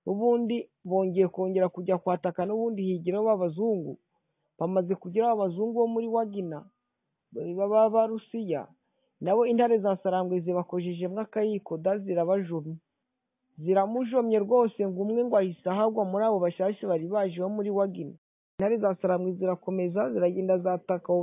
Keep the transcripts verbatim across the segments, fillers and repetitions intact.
ubundi bongeye kongera kujya kwataka n'ubundi higiraho b'abazungu, bamaze kugeraho abazungu bo muri Wagina b'Abarusiya, nabo intare za Sarambwe zibakojejemo akayiko da zirabajomye, ziramujomye rwose ngo umwe ngo ahise ahagwa muri abo bashyashya bari baje bo muri Wagina. Intare za Sarambwe zirakomeza ziragenda zataka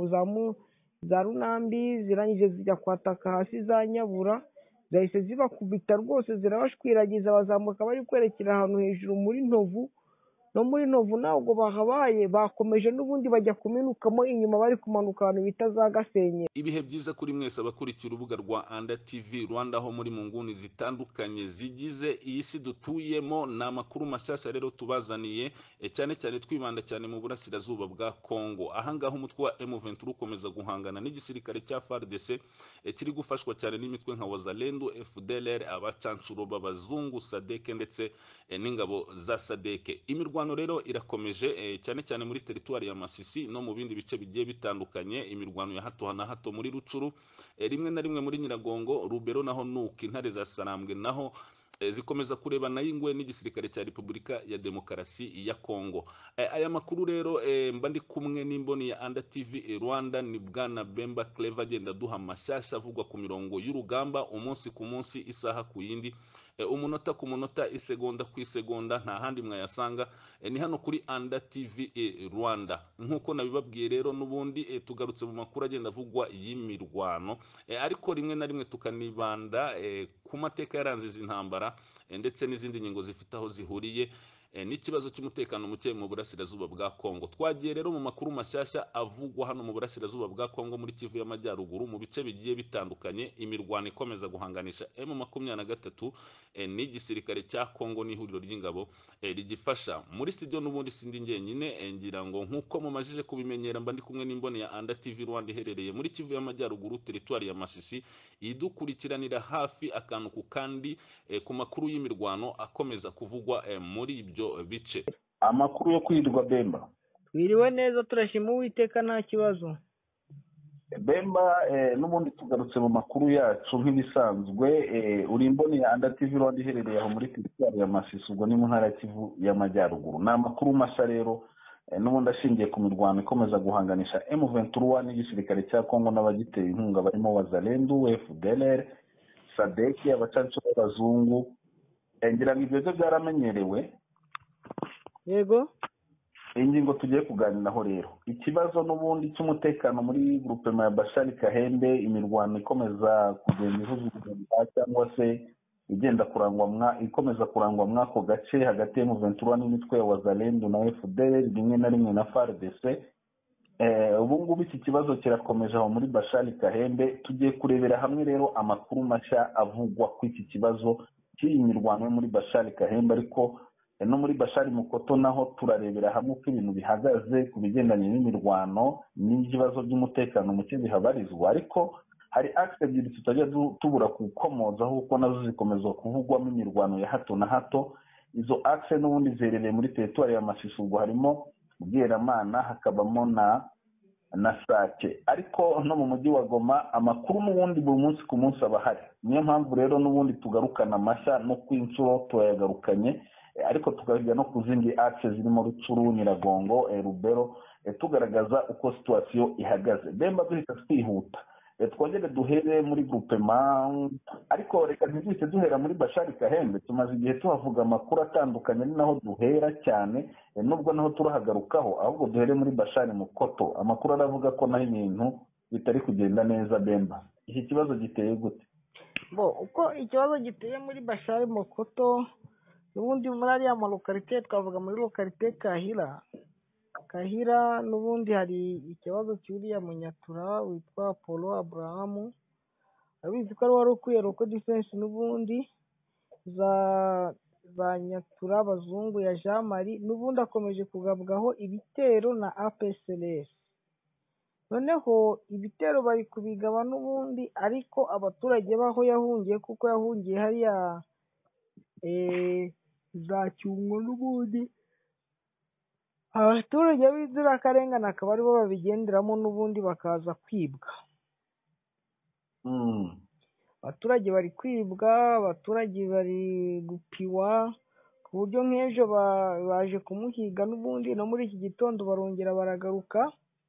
za Runambi, zirangije zijya kwataka hasi za Nyabura, zahise zibakubita rwose zirabashwiragiza, bazamuka bari kwerekera ahantu hejuru muri Ntovu, no muri Ntovu ntabwo bahabaye, bakomeje n'ubundi bajya kuminukamo inyuma bari kumanuka ahantu bita za Gasenye. Ibihe byiza kuri mwese abakurikira urubuga rwa Anda T V Rwanda, aho muri mu nguni zitandukanye zigize iyi si dutuyemo. Ni amakuru mashyashya rero tubazaniye, e, cyane cyane twibanda cyane mu burasirazuba bwa Kongo. Ahangaho umutwe wa M vingt-trois ukomeza guhangana n'igisirikare cya F A R D C, e, kiri gufashwa cyane n'imitwe nka Wazalendo, F D L R, abacancuro b'abazungu, Sadeke ndetse e, n'ingabo za Sadeke. Imirwano rero irakomeje, e, cyane cyane muri teritwari ya Masisi no mu bindi bice bigiye bitandukanye. Imirwano ya hato na hato muri Rucuru, e, rimwe na rimwe muri Nyiragongo, Rubero naho nuko intare za Sarambwe naho e, zikomeza kurebana y'ingwe n'igisirikare cya Repubulika ya Demokarasi ya Kongo. E, aya makuru rero e, mba ndi kumwe n'imboni ya Anda T V Rwanda, ni Bwana Bemba Clever agenda duha amashyashya avugwa ku mirongo y'urugamba umunsi ku munsi, isaha ku yindi, e, umunota ku munota, isegonda ku isegonda, nta handi mwayasanga, e, ni hano kuri Anda T V Rwanda. Nkuko nabibabwiye rero n'ubundi e, tugarutse mu makuru agenda avugwa y'imirwano, e, ariko rimwe na rimwe tukanibanda e, ku mateka yaranze izi ntambara, e, ndetse n'izindi ngingo zifite aho zihuriye e, n'ikibazo cy'umutekano muke mu burasirazuba bwa Kongo. Twagiye rero mu makuru mashyashya avugwa hano mu burasirazuba bwa Kongo muri Kivu y'Amajyaruguru, mu bice bigiye bitandukanye, imirwano ikomeza guhanganisha M makumyabiri na gatatu e, n'igisirikare cya Kongo n'ihuriro ry'ingabo e, rigifasha. Muri studio n'ubundi sindi ngenyine, e, ngira ngo nkuko mumajije kubimenyera mba ndi kumwe n'imboni ya Anda T V Rwanda iherereye muri Kivu y'Amajyaruguru, teritwari ya Masisi, idukurikiranira hafi akantu ku kandi e, ku makuru y'imirwano akomeza kuvugwa e, muri ibyo bice. Amakuru yo kwirwa Bemba. Twiriwe neza turashima Uwiteka nta kibazo. Bemba eh, n'ubundi tugarutse mu makuru yacu nk'ibisanzwe, eh, uri imboni ya Anda T V Rwanda iherereye aho muri teritwari ya Masisi, ubwo ni mu ntara ya Kivu y'Amajyaruguru. Ni amakuru mashya rero, eh, n'ubundi ashingiye ku mirwano ikomeza guhanganisha M vingt-trois n'igisirikare cya Kongo n'abagiteye inkunga barimo Wazalendo, F D L R, Sadeke, abacancuro b'abazungu. Eh, ngira ngo ibyo byo byaramenyerewe. Yego. Ingingo tugiye kuganiraho rero, ikibazo n'ubundi cy'umutekano muri groupement ya Bashali Kahembe, imirwano ikomeza kugenda ivuga cyangwa se igenda kurangwa mwa ikomeza kurangwa mwako gace hagati ya M vingt-trois n'imitwe ya Wazalendo na F D L R, rimwe na rimwe na F A R D C. Eh, ubu ngubu iki kibazo kirakomeje aho muri Bashali Kahembe. Tugiye kurebera hamwe rero amakuru mashya avugwa ku iki kibazo cy'iyi mirwano muri Bashali Kahembe, ariko no muri Bashali Mukoto naho turarebera hamwe uko ibintu bihagaze ku bigendanye n'imirwano n'ibibazo by'umutekano muke bihabarizwa. Ariko hari axe ebyiri tutajya tubura kukomozaho kuko nazo zikomeza kuvugwamo imirwano ya hato na hato. Izo axe n'ubundi zerereye muri teritwari ya Masisi, ubwo harimo Bweramana, hakabamo na na Sake, ariko no mu mujyi wa Goma amakuru n'ubundi buri munsi ku munsi abahari. Niyo mpamvu rero n'ubundi tugarukana amashya no kw'inshuro tuyagarukanye, ariko tukajya no kuzindi axe zirimo Rucuru, Nyiragongo, e, Rubero, e, tugaragaza uko situation ihagaze. Bemba duhita twihuta, e, twongere duhere muri groupement, ariko reka ntizite duhera muri Bashali Kahembe. Tumaze igihe tuhavuga amakuru atandukanye, ni naho duhera cyane, e, nubwo naho turahagarukaho, ahubwo duhere muri Bashali Mukoto. Amakuru aravuga ko naho ibintu bitari kugenda neza. Bemba, iki kibazo giteye gute? Bo uko ikibazo giteye muri Bashali Mukoto, n'ubundi muri ariya malokalite twavuga muri lokalite Kahira. Kahira n'ubundi hari ikibazo cy'uriya munyatura witwa Polo Abraham, abizi ko ari wari ukwiye roko defense n'ubundi za za nyatura abazungu ya Jean Marie, n'ubundi akomeje kugabwaho ibitero na A P C L S. Noneho ibitero bari kubigaba n'ubundi, ariko abaturage baho yahungiye kuko yahungiye hariya eh za Cyungo, n'ubundi abaturage b'inzirakarengane akaba aribo babigenderamo n'ubundi bakaza kwibwa. Mm. Abaturage bari kwibwa, abaturage bari gupiwa ku buryo nk'ejo baje kumuhiga n'ubundi no muri iki gitondo barongera baragaruka,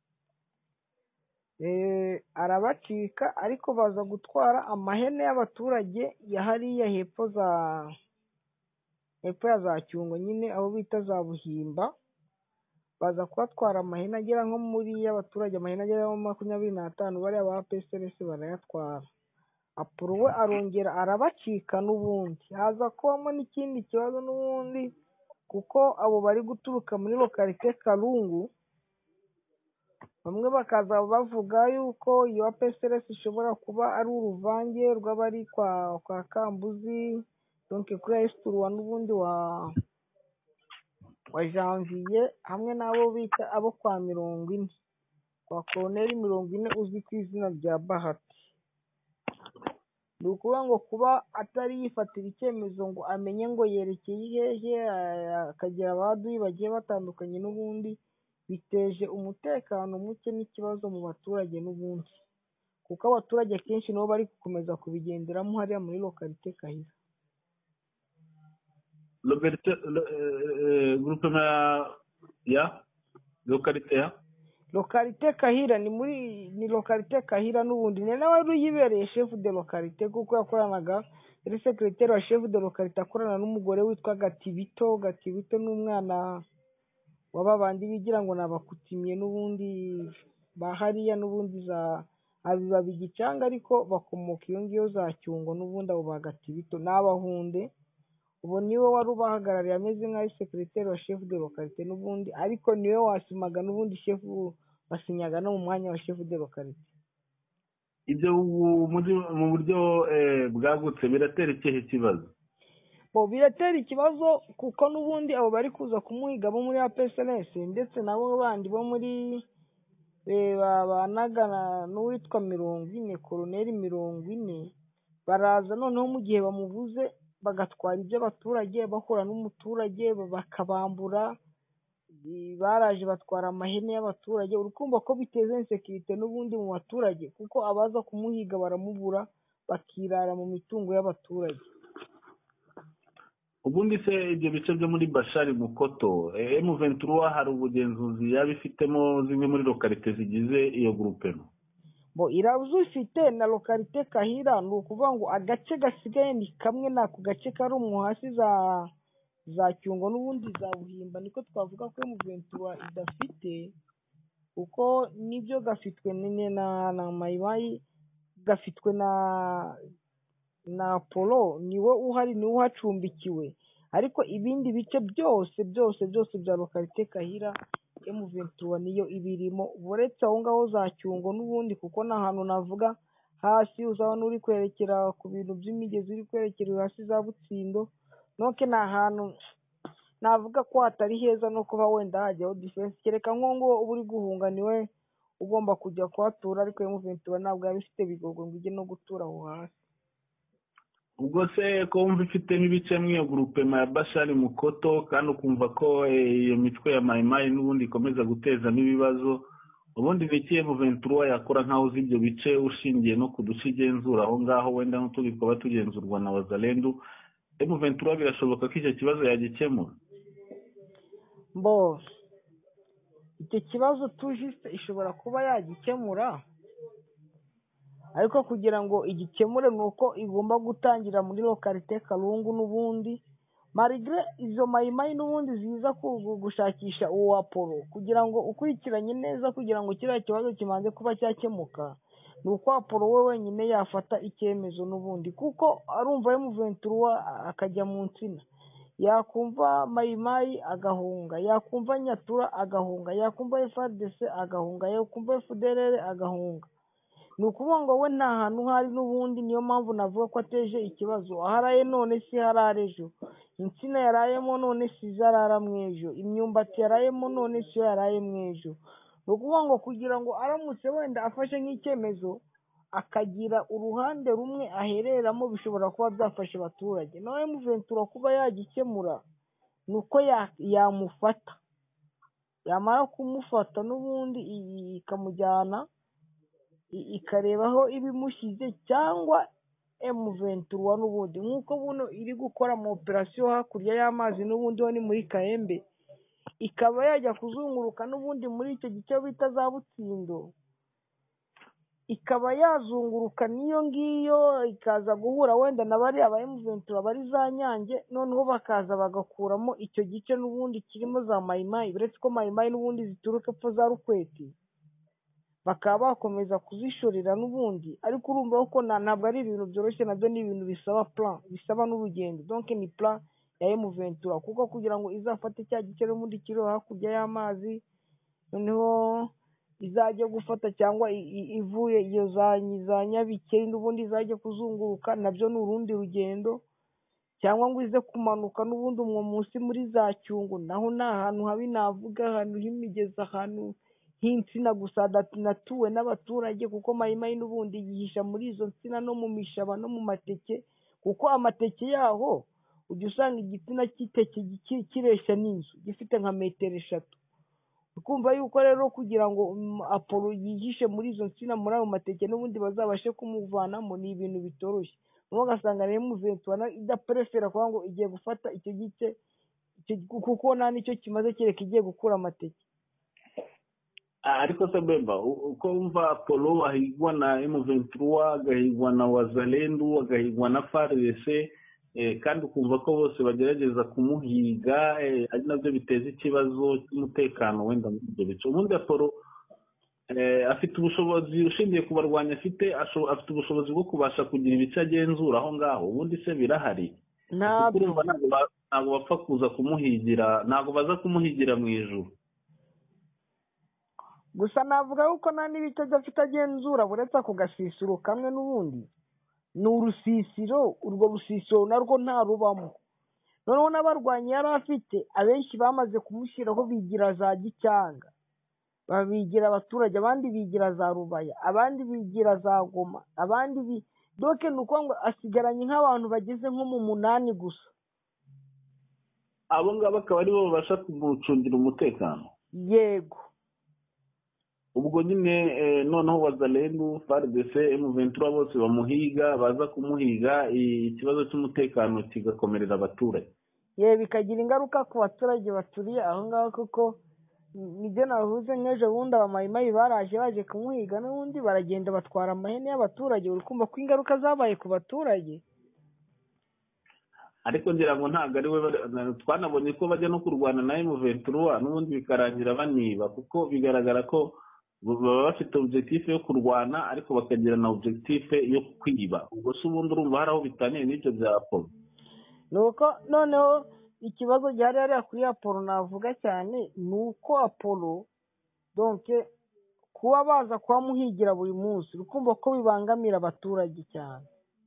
arabacika ariko baza gutwara amahene y'abaturage ya hariya hepfo za hepfo ya za Cyungo nyine aho bita za Buhimba, baza kubatwara amahene agera nko muri y'abaturage, amahene agera nko makumyabiri n'atanu, bariya ba P S L S barayatwara. Apuro we arongera arabacika n'ubundi. Haza kubamo n'ikindi kibazo n'ubundi kuko abo bari guturuka muri lokalite Karungu, bamwe bakaza bavuga yuko iyo P S L S ishobora kuba ari uruvange rw'abari kwa kwa Kambuzi, donc kuri Esturwa n'ubundi wa wa Janvier, hamwe n'abo bita abo kwa mirongo ine, kwa Colonel mirongo ine uzwi ku izina rya Bahati. Ni ukuvuga ngo kuba atari yifatira icyemezo ngo amenye ngo yerekeye hehe, akagira abaduyi bagiye batandukanye n'ubundi, biteje umutekano muke n'ikibazo mu baturage n'ubundi, kuko abaturage kenshi nabo bari gukomeza kubigenderamo hariya muri lokalite Kahira. Lokalite groupement ya lokalite ya lokalite Kahira ni muri ni lokalite Kahira n'ubundi, ni nawe wari uyibereye chef de lokalite kuko yakoranaga, yari secrétaire wa chef de lokalite akorana n'umugore witwa Gatibito. Gatibito n'umwana w'ababandi bigira ngo nabakutimye n'ubundi bahariya n'ubundi za abiba bigicanga, ariko bakomoka iyo ngiyo za Cyungo n'ubundi abo ba Gatibito n'abahunde. Ubu niwe wari ubahagarariye ameze nk'aho secrétaire wa chef de lokalite n'ubundi, ariko niwe wasimaga n'ubundi chef basinyaga no mu mwanya wa chef de lokalite. Ibyo mu buryo bwagutse biratera ikihe kibazo? Bo biratera ikibazo kuko n'ubundi abo bari kuza kumuhiga bo muri P S L S ndetse nabo bandi bo muri babanaga n'uwitwa mirongo ine, Colonel mirongo ine, baraza noneho mu gihe bamuvuze bagatwara iby'abaturage, bahura n'umuturage bakabambura, baraje batwara amahene y'abaturage. Urukumva ko biteza insekirite n'ubundi mu baturage, kuko abaza kumuhiga baramubura bakirara mu mitungo y'abaturage. Ubundi se ibyo bice byo muri Bashari Mukoto, M vingt-trois hari ubugenzuzi yabifitemo zimwe muri lokalite zigize iyo groupement? Bo irazufite na lokalite Kahira, ni ukuvuga ngo agace gasigaye ni kamwe, nako gace kari mu hasi za za Cyungo n'ubundi za Buhimba, niko twavuga ko M vingt-trois idafite, kuko nibyo gafitwe na na Mayimayi, gafitwe na na Polo, niwe uhari, niwe uhacumbikiwe, ariko ibindi bice byose byose byose bya lokalite Kahira M vingt-trois niyo ibirimo, uretse aho ngaho za Cyungo n'ubundi, kuko nta hantu navuga hasi uzabona uri kwerekera ku bintu by'imigezi, uri kwerekera hasi za Butsindo, noke nta hantu navuga ko hatari heza no kuba wenda hajyaho defense, kereka nko ngo uba uri guhunga niwe ugomba kujya kuhatura, ariko M vingt-trois ntabwo yabifite bigogo ngo ujye no gutura aho hasi. Ubwo se ko wumva ifite n'ibice mw'iyo groupement ya Bashari Mukoto, kandi ukumva ko iyo mitwe ya Mayimayi n'ubundi ikomeza guteza n'ibibazo, ubundi ni iki M vingt-trois yakora nk'aho uzi ibyo bice ushingiye no ku duce igenzura aho ngaho, wenda n'utundi twaba tugenzurwa na Wazalendo? M vingt-trois birashoboka ko icyo kibazo yagikemura? Bo icyo kibazo tujiste ishobora kuba yagikemura, ariko kugira ngo igikemure ni uko igomba gutangira muri lokalite Karungu n'ubundi, malgré izo Mayimayi n'ubundi ziza gushakisha uwo Apolo, kugira ngo ukurikiranye neza kugira ngo kiriya kibazo kimanze kuba cyakemuka, ni uko Apolo we wenyine yafata icyemezo n'ubundi, kuko arumva M vingt-trois akajya mu nsina, yakumva Mayimayi agahunga, yakumva Nyatura agahunga, yakumva F A R D C agahunga, yakumva F D L R agahunga. Ni ukuvuga ngo we nta hantu hari n'ubundi, niyo mpamvu navuga ko ateje ikibazo. Aharaye none si harare ejo, insina yarayemo none si zarara mwejo, imyumbati yarayemo none si yaraye mwejo. Ni ukuvuga ngo kugira ngo aramutse wenda afashe nk'icyemezo akagira uruhande rumwe ahereramo, bishobora kuba byafasha abaturage. Nawe M vingt-trois kuba yagikemura ni uko yamufata, yamara kumufata n'ubundi ikamujyana ikarebaho ibimushyize, cyangwa emu ventura n'ubundi nk'uko buno iri gukora mu operasiyo hakurya y'amazi n'ubundi ho ni muri Kahembe, ikaba yajya kuzunguruka n'ubundi muri icyo gice bita za Butsindo, ikaba yazunguruka n'iyo ngiyo ikaza guhura wenda na bariya ba emu ventura bari za Nyange, noneho bakaza bagakuramo icyo gice n'ubundi kirimo za Mayimayi, uretse ko Mayimayi n'ubundi zituruka epfo za Rukweti, bakaba bakomeza kuzishorera n'ubundi. Ariko urumva ko ntabwo ari ibintu byoroshye, nabyo ni ibintu bisaba plan, bisaba n'urugendo. Donc ni plan ya emu ventura, kuko kugira ngo izafate cya gice n'ubundi kiri hakurya y'amazi, noneho izajya gufata cyangwa ivuye iyo za Nyabikeri n'ubundi izajya kuzunguruka, nabyo ni urundi rugendo. Cyangwa ngo ize kumanuka n'ubundi umwo munsi muri za Cyungu, naho ni ahantu habi, navuga ahantu h'imigezi, ahantu h'insina gusa hadanatuwe n'abaturage, kuko Mayimayi n'ubundi yihisha muri izo nsina no mu mishaba no mu mateke, kuko amateke yaho ujya usanga igitsina cy'iteke kireshya n'inzu gifite nka metero eshatu. Ukumva yuko rero kugira ngo Apollo yihishe muri izo nsina muri ayo mateke n'ubundi bazabashe kumuvanamo ni ibintu bitoroshye. Nuko ugasanga rero emu ventura idaprefera kuvuga ngo igiye gufata icyo gice, kuko nta nicyo kimaze kereka igiye gukura amateke. Ariko se Bemba, uko wumva Apollo ahigwa na emu ventura, agahigwa na Wazalendo, agahigwa na F A R D C, kandi ukumva ko bose bagerageza kumuhiga, ari nabyo biteza ikibazo cy'umutekano wenda muri ibyo bice. Ubundi Apollo afite ubushobozi, ushingiye ku barwanya afite, afite ubushobozi bwo kubasha kugira ibice agenzura aho ngaho. Ubundi se birahari? Ntabwo bapfa kuza kumuhigira, ntabwo baza kumuhigira mu ijuru. Gusa navuga yuko nta n'ibice adafite agenzura, buretse ako gasisiro kamwe n'ubundi ni urusisiro. Urwo rusisiro narwo nta rubamo. Noneho n'abarwanyi yari afite abenshi bamaze kumushyiraho, bigira za Gicyanga, babigira abaturage, abandi bigira za Rubaya, abandi bigira za Goma, abandi bi doke ni uko ngo asigaranye nk'abantu bageze nko mu munani gusa. Abo ngabo akaba aribo babasha kumucungira umutekano. Yego. Ubwo nyine noneho Wazalendo, F A R D C, emu ventura bose bamuhiga, baza kumuhiga, ikibazo cy'umutekano kigakomerera abaturage. Ye bikagira ingaruka ku baturage baturiye aho ngaho, kuko nibyo navuze nk'ejo bundi abamayimayi baraje baje kumuhiga n'ubundi baragenda batwara amahene y'abaturage. Uri kumva ko ingaruka zabaye ku baturage. Ariko ngira ngo ntabwo ari we, twanabonye ko bajya no kurwana na emu ventura n'ubundi bikarangira baniba, kuko bigaragara ko baba bafite objectif yo kurwana ariko bakagira na objectif yo kwiba. Ubwo se ubundi urumva hari aho bitaniye n'ibyo bya Apollo. Nuko noneho ikibazo gihari hariya kuri Apollo navuga cyane ni uko Apollo donc kuba baza kuhamuhigira buri munsi, ukumva ko bibangamira abaturage cyane,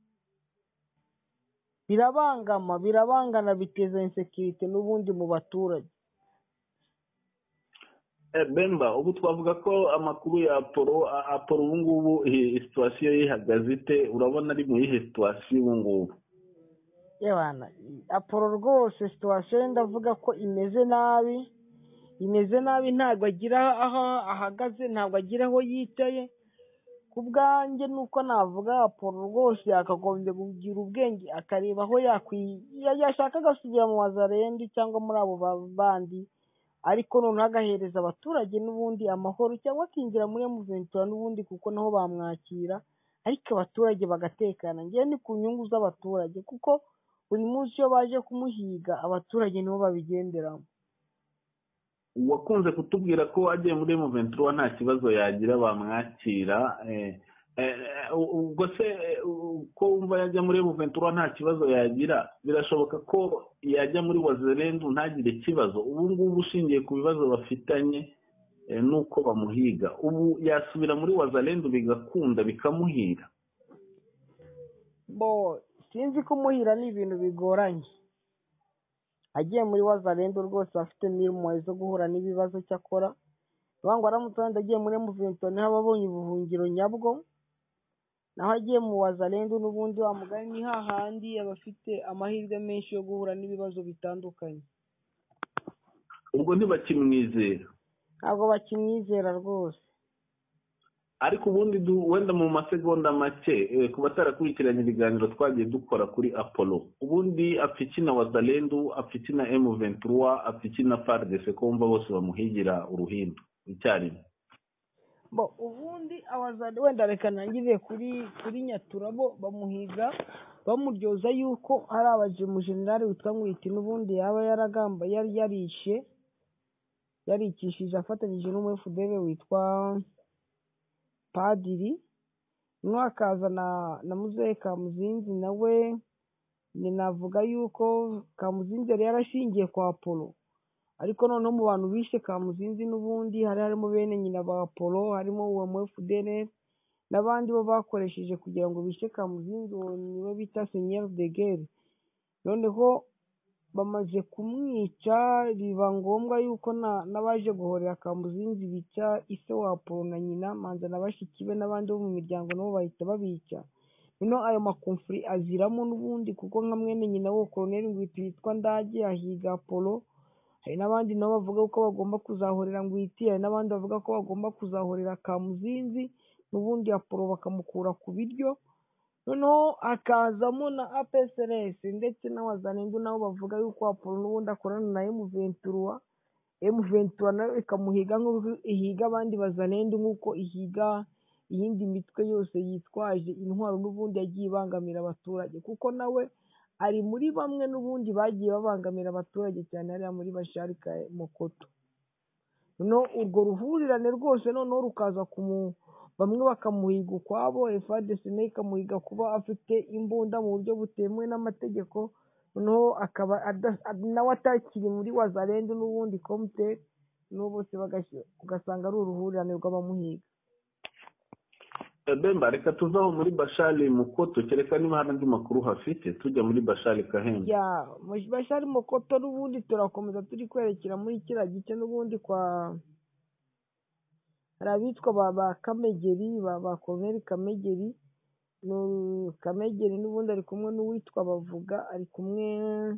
birabangama birabangana, biteza insecurity n'ubundi mu baturage. Bemba, ubu twavuga ko amakuru ya Apollo Apollo ubu ngubu situation yihagaze ite? Urabona ari mu yihe situation ubu ngubu? Yebana Apollo rwose situation ndavuga ko imeze nabi, imeze nabi, ntabwo agira aho ahagaze, ntabwo agira aho yicaye. Ku bwanjye nuko navuga Apollo rwose yakagombye kugira ubwenge, akareba aho yashaka agasubira mu Wazalendo cyangwa muri abo bandi, ariko noneho agahereza abaturage n'ubundi amahoro, cyangwa akinjira muri emu ventura n'ubundi kuko naho bamwakira, ariko abaturage bagatekana. Ngiye ni ku nyungu z'abaturage, kuko buri munsi iyo baje kumuhiga abaturage nibo babigenderamo. Wakunze kutubwira ko agiye muri emu ventura nta kibazo yagira, bamwakira. Ubwo se ko wumva yajya muri emu ventura nta kibazo yagira, birashoboka ko yajya muri Wazalendo ntagire ikibazo? Ubu ngubu ushingiye ku bibazo bafitanye nuko bamuhiga, ubu yasubira muri Wazalendo bigakunda bikamuhira? Bo sinzi ko umuhira ni ibintu bigoranye. Agiye muri Wazalendo rwose afite n'impuhwe zo guhura n'ibibazo cyakora, ngo aramutse wenda agiye muri emu ventura niho ababonye ubuhungiro nyabwo. Naho agiye mu Wazalendo n'ubundi wa mugani ni hahandi abafite amahirwe menshi yo guhura n'ibibazo bitandukanye. Ubwo ntibakimwizera? Ntabwo bakimwizera rwose. ariko ubundi wenda mu masegonda make ku batarakurikiranye ibiganiro twagiye dukora kuri Apollo, ubundi apfiki na Wazalendo, apfiki na M vingt-trois, apfiki na F A R D C ko wumva bose bamuhigira uruhindu icyarimwe. bo ubundi abazade wenda reka nangire kuri kuri Nyaturabo bamuhiga bamuryoza yuko hari abaje mu generali witwa Mwiti n'ubundi yaba yaragamba yari yarishe yarikishije afatanyije n'umu F D L witwa Padiri, mwakaza na na Muzehe Kamuzinzi nawe ni navuga yuko Kamuzinzi yari yarashingiye kwa Apollo, ariko noneho mu bantu bishe Kamuzinzi n'ubundi hari harimo bene nyina ba Apollo, harimo uwo mu F D L n'abandi bo bakoresheje kugira ngo bishe Kamuzinzi, uwo niwe bita Seigneur de Guerre. Noneho bamaze kumwica biba ngombwa yuko n'abaje guhorera Kamuzinzi bica ise wa Apollo na nyina manza na bashiki be n'abandi bo mu miryango nabo bahita babica. Noneho ayo makonfuri aziramo n'ubundi kuko nka mwene nyina wo Colonel Ngwiti witwa Ndage ahiga Apollo, hari n'abandi nabo bavuga ko bagomba kuzahorera Ngwiti, hari n'abandi bavuga ko bagomba kuzahorera Kamuzinzi n'ubundi Apollo bakamukura ku biryo. Noneho hakazamo na A P C R S ndetse n'Abazalendo nabo bavuga yuko Apollo n'ubundi akorana na M vingt-trois, M vingt-trois nayo ikamuhiga nk'uko ihiga abandi Bazalendo nk'uko ihiga iyindi mitwe yose yitwaje intwaro n'ubundi yagiye ibangamira abaturage, kuko nawe ari muri bamwe n'ubundi bagiye babangamira abaturage cyane hariya muri Bashari ka Mokoto. Noneho urwo ruhurirane rwose noneho rukaza kumu bamwe bakamuhiga ukwabo, F A R D C nayo ikamuhiga kuba afite imbunda mu buryo butemewe n'amategeko, noneho akaba nawe atakiri muri Wazalendo n'ubundi komite, n'ubu bose ugasanga ari uruhurirane rw'abamuhiga. Bemba reka tuvaho muri Bashari Mokoto, kereka niba hari andi makuru hafite tujya muri Bashari Kahembe. Ya muri Bashari Mokoto n'ubundi turakomeza turi kwerekera muri kiriya gice n'ubundi kwa hari abitwa ba ba Kamegeri ba ba Colonel Kamegeri no Kamegeri n'ubundi ari kumwe n'uwitwa Bavuga, ari kumwe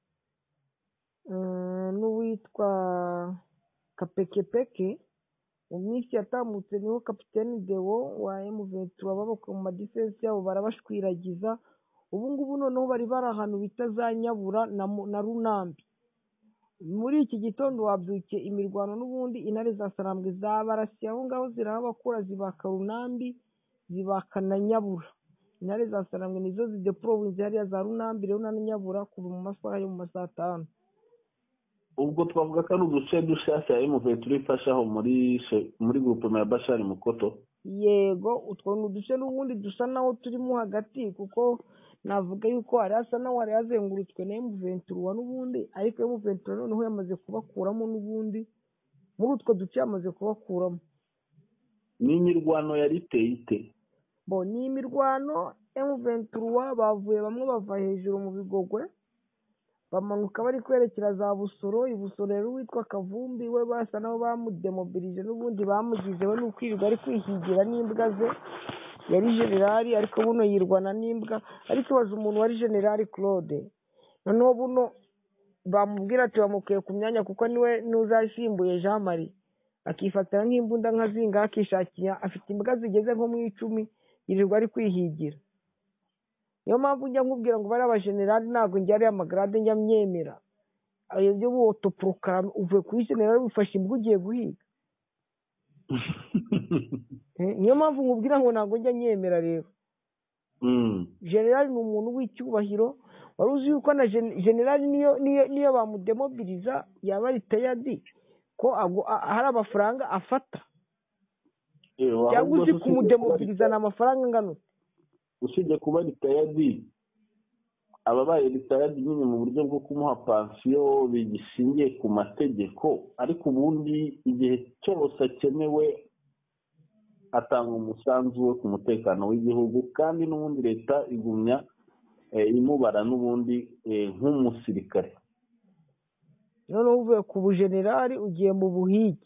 n'uwitwa Kapekepeke. Mu minsi yatambutse niho Kapiteni Deo wa M vingt-trois babaka mu madefense yabo barabashwiragiza. Ubu ngubu noneho bari bari ahantu bita za Nyabura na, na Runambi. Muri iki gitondo wabyukiye imirwano n'ubundi intare za Sarambwe zabarasiye aho ngaho zirahabakura zibaka Runambi zibaka na Nyabura. Intare za Sarambwe nizo zideployinze hariya za Runambi rero na Nyabura kuva mu masaha yo mu masaha atanu. Ubwo twavuga ko ari uduce dushasha M vingt-trois ifashaho muri muri groupe ya Bashari Mokoto. Yego utwo ni uduce n'ubundi dusa naho turimo hagati, kuko navuga yuko hari asa naho hari hazengurutswe na M vingt-trois n'ubundi, ariko M vingt-trois noneho yamaze kubakuramo n'ubundi muri utwo duce yamaze kubakuramo. Ni imirwano yari iteye ite? Bo ni imirwano M vingt-trois bavuye bamwe bava hejuru mu Bigogwe bamanuka bari kwerekera za Busoro. Ibusoro rero witwa Kavumbi we basa naho bamudemobilije n'ubundi bamugize we n'ukwirirwa ari kwihigira n'imbwa ze. Yari generali ariko buno yirwana n'imbwa, ariko baza umuntu wari generali Claude. Noneho buno bamubwira ati bamukuye ku myanya kuko niwe n'uzasimbuye Jean Marie, akifatira nk'imbunda nka zinga akishakira, afite imbwa zigeze nko mu icumi yirirwa ari kwihigira. Niyo mpamvu njya nkubwira ngo bari abajenerali ntabwo njya ari amagrade njya myemera. Ayo byo wotoproclame uvuye kuri generali bifasha imbwa ugiye guhiga. Niyo mpamvu nkubwira ngo ntabwo njya nyemera rero. Generali ni umuntu w'icyubahiro, wari uzi yuko na generali niyo niyo niyo bamudemobiliza yaba ari tayadi ko hari amafaranga afata. Cyangwa uzi kumudemobiliza ni amafaranga angana. Usibye kuba ritayadi, ababaye ritayadi nyine mu buryo bwo kumuha pansiyo bigishingiye ku mategeko, ariko ubundi igihe cyose akenewe atanga umusanzu we ku mutekano w'igihugu, kandi n'ubundi leta igumya imubara n'ubundi nk'umusirikare. Noneho uvuye ku bujenerali ugiye mu buhigi.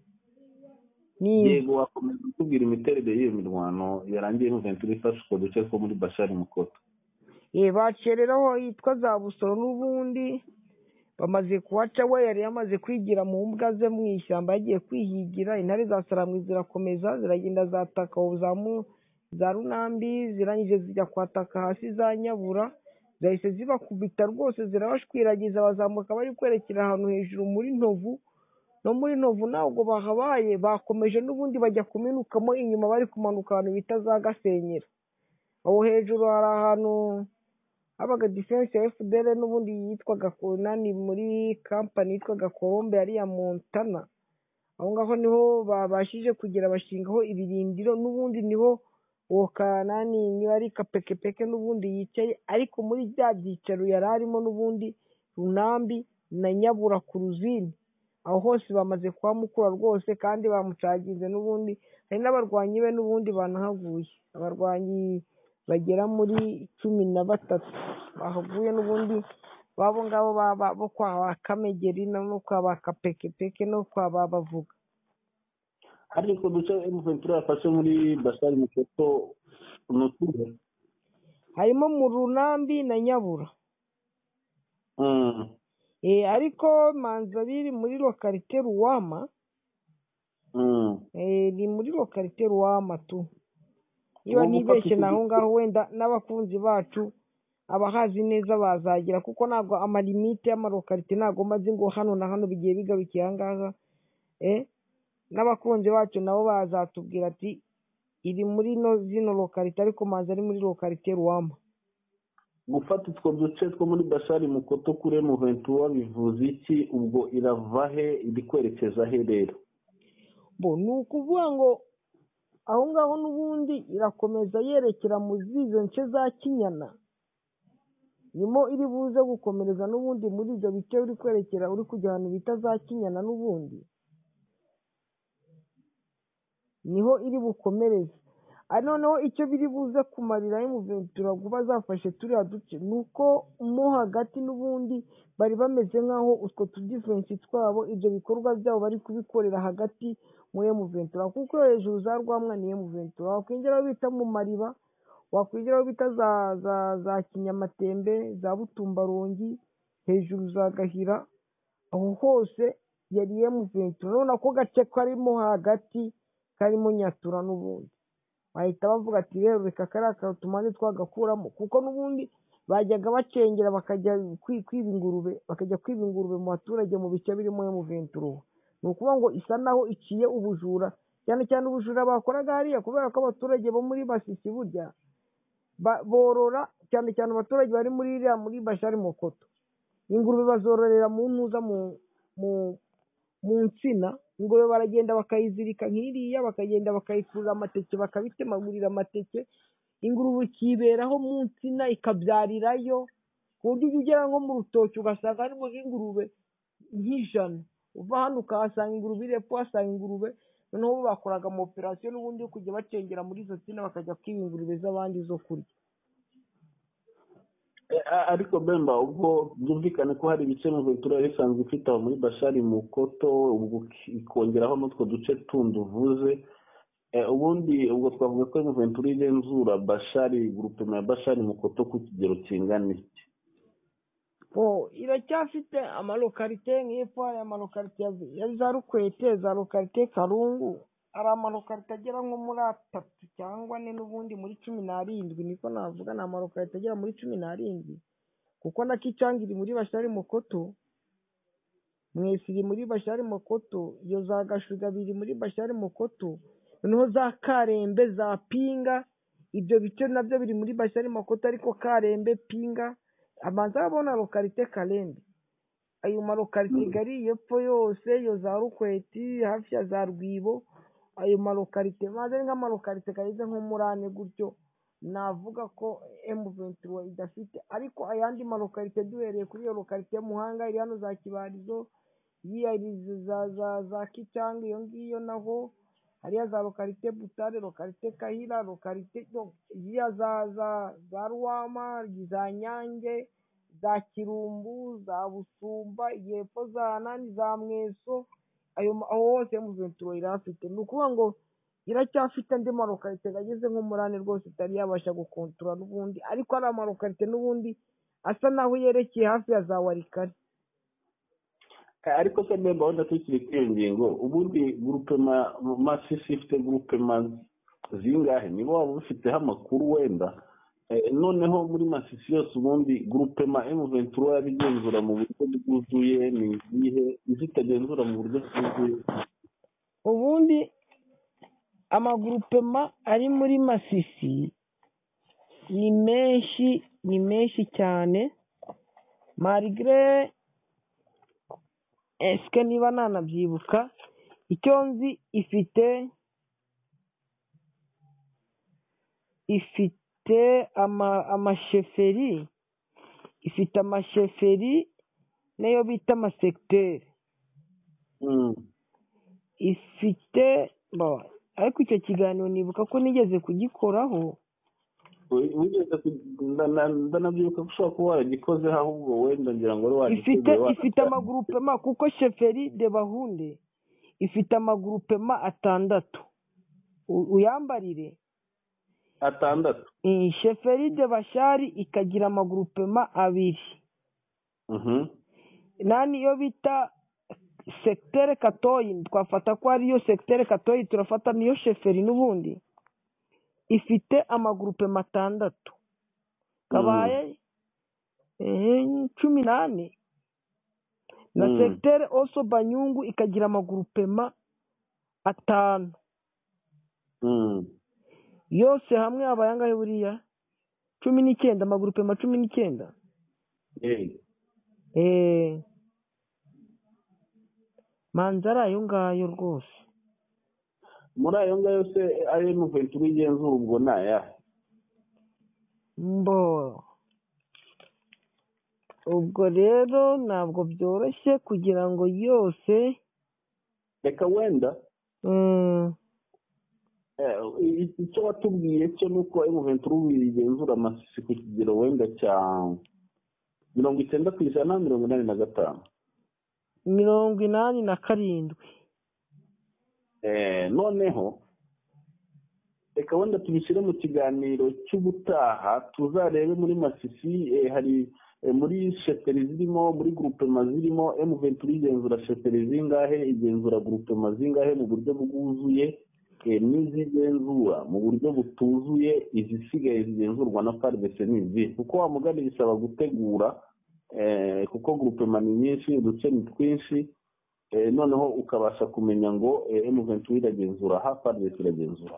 Yego wakomeza kutubwira imiterere y'iyo mirwano yarangiye mu vingt-trois ifashe utwo duce two muri Bashari Mokoto. Eh bacereraho yitwa za Busoro n'ubundi bamaze kuhaca we yari yamaze kwigira mu mbwa ze mu ishyamba yagiye kwihigira. Intare za Sarambwe zirakomeza ziragenda zataka za mu za Runambi, zirangije zijya kwataka hasi za Nyabura, zahise zibakubita rwose zirabashwiragiza, bazamuka bari kwerekera ahantu hejuru muri Ntovu. No muri Ntovu ntabwo bahabaye, bakomeje n'ubundi bajya kuminukamo inyuma bari kumanuka ahantu bita za Gasenyera. Aho hejuru hari ahantu habaga defense ya F D L n'ubundi yitwaga Konani muri kampani yitwaga Colombe yari ya Montana. Aho ngaho niho babashije kugera bashingaho ibirindiro, n'ubundi niho uwo Kanani niba ari Kapekepeke n'ubundi yicaye, ariko muri bya byicaro yari arimo n'ubundi Runambi na Nyabura ku Ruzini, aho hose bamaze kuhamukura rwose kandi bamucagize. N'ubundi hari n'abarwanyi be n'ubundi banahaguye, abarwanyi bagera muri cumi na batatu bahaguye n'ubundi babo ngabo bo kwa ba Kamegeri no kwa ba Kapekepeke no kwa ba Bavuga. ariko duce M ventura yafashe muri Bashari Mukoto nutuhe harimo mu Runambi na Nyabura. mm. Eh, ariko manza biri muri lokalite Ruwama. mm. Eh, ni muri lokalite Ruwama tu. Niba nibeshye naho ngaho wenda n'abakunzi bacu abahazi neza bazagira, kuko ntabwo amalimite y'amalokalite ntabwo maze ngo hano na hano bigiye bigarukiye aha ngaha. Eh, n'abakunzi bacu nabo bazatubwira ati iri muri no zino lokalite, ariko manza ari muri lokalite Ruwama. Gufata utwo duce two muri Bashari Mukoto kuri M ventura bivuze iki? Ubwo irava he iri kwerekeza he rero? Bo ni ukuvuga ngo aho ngaho n'ubundi irakomeza yerekera mu zizo nce za Kinyana, nimo iri buze gukomereza n'ubundi muri ibyo bice uri kwerekera uri kujya ahantu bita za Kinyana, n'ubundi niho iri bukomereze. Ari noneho icyo biri buze kumarira M ventura kuba zafashe turiya duce nuko mo hagati n'ubundi bari bameze nk'aho utwo tudifensi twabo ibyo bikorwa byabo bari kubikorera hagati muri M ventura, kuko hejuru za Rwamwa ni M ventura, wakwinjiraho bita mu Mariba, wakwinjiraho bita za za za Kinyamatembe, za Butumbarongi, hejuru za Gahira, aho hose yari M ventura. None ako gace karimo hagati karimo Nyatura n'ubundi bahita bavuga ati rero reka kariya katumane twagakuramo, kuko n'ubundi bajyaga bacengera bakajya kwiba ingurube, bakajya kwiba ingurube mu baturage mu bice birimo M ventura. Ni ukuvuga ngo isa naho iciye ubujura, cyane cyane ubujura bakoraga hariya, kubera ko abaturage bo muri Masisi burya borora cyane cyane abaturage bari muri iriya muri Bashari Mukoto, ingurube bazororera mu ntuza mu mu mu nsina. Ingurube baragenda bakayizirika nk'iriya, bakagenda bakayikurira amateke, bakabitemagurira amateke, ingurube ikiberaho mu nsina ikabyarirayo, ku buryo ujya ugera nko mu rutoki ugasanga harimo nk'ingurube nk'ijana, uva hano ukahasanga ingurube iri hepfo uhasanga ingurube. Noneho bo bakoraga mu operasiyo n'ubundi yo kujya bacengera muri izo nsina bakajya kwiba ingurube z'abandi zo kurya. Ariko Bemba, ubwo byumvikane ko hari ibice M ventura isanzwe ifite aho muri Bashari Mukoto, ubwo ikongeraho n'utwo duce tundi uvuze, ubundi ubwo twavuga ko M ventura igenzura Bashari groupement ya Bashari Mukoto ku kigero kingana iki? Oh, iracyafite amalokalite nk'epfo, hari amalokalite ya za Rukwete, za lokalite Karungu, hari amalokalite agera nko muri atatu cyangwa ane n'ubundi muri cumi n'arindwi, niko navuga. Ni amalokalite agera muri cumi n'arindwi, kuko na Kicanga iri muri Bashari Mukoto, Mwesi iri muri Bashari Mukoto, iyo za Gashuga biri muri Bashari Mukoto, noneho za Karembe, za Pinga, ibyo bice nabyo biri muri Bashari Mukoto, ariko Karembe, Pinga, abanza babona lokalite Karembe. Ayo malokalite gari yepfo yose, yo za Rukweti hafi ya za Rwibo, ayo malokalite maze nk'amalokalite karize nko murane gutyo, navuga ko M ventura idafite. Ariko ayandi malokalite duhereye kuri iyo lokalite ya Muhanga iri hano za Kibarizo, iya za za za Kicanga, iyo ngiyo naho hariya za lokalite Butare, lokalite Kahira, lokalite iya za za za Ruwama, za Nyange, za Kirumbu, za Busumba, yepfo za nani za Mweso, ayo aho hose M ventura irafite. Ni ukuvuga ngo iracyafite andi malokalite ageze nko murane rwose itari yabasha gukontorora n'ubundi, ariko ari amalokalite n'ubundi asa naho yerekeye hafi ya za Warikari. ariko se mbemba wenda tukiri kuri iyo ngingo ubundi grupema masisi ifite grupema zingahe nibo waba bifiteho amakuru wenda noneho muri masisi yose ubundi grupema emu ventura yabigenzura mu buryo bwuzuye ni izihe izitagenzura mu buryo bwuzuye? ubundi amagurupema ari muri masisi ni menshi ni menshi cyane marigre esike niba nanabyibuka icyo nzi ifite ifite ama amasheferi ifite amasheferi nayo bita amasegiteri ifite bo ariko icyo kiganiro nibuka ko nigeze kugikoraho ndanabyibuka ko ushobora kuba waragikozeho ahubwo wenda ngira ngo wari ifite ifite amagurupema kuko sheferi de bahunde ifite amagurupema atandatu uyambarire atandatu sheferi de bashari ikagira amagurupema abiri nani iyo bita sekitere katoyi twafata ko ariyo sekitere katoyi turafata niyo sheferi n'ubundi ifite amagurupema atandatu kabaye cumi n'ane na sekitere oso banyungu ikagira amagurupema atanu yose hamwe abaye angahe buriya cumi n'icyenda amagurupema cumi n'icyenda eee manzara ayo ngayo rwose muri ayo ngayo se ayo emu ventura igenzura ubwo ni ayahe? mbo ubwo rero ntabwo byoroshye kugira ngo yose reka wenda icyo watubwiye cyo ni uko emu ventura ubu igenzura amasisi ku kigero wenda cya mirongo icyenda ku ijana mirongo inani na gatanu mirongo inani na karindwi noneho reka wenda tubishyire mu kiganiro cy'ubutaha tuzarebe muri masisi hari muri sheferi zirimo muri grupema zirimo emu ventura igenzura sheferi zingahe igenzura grupema zingahe mu buryo bwuzuye n'izigenzura mu buryo butuzuye izisigaye zigenzurwa na faridese n'izi kuko wa mugani bisaba gutegura kuko grupema ni nyinshi uduce ni twinshi noneho ukabasha kumenya ngo emu ventura iragenzura aha faridese iragenzura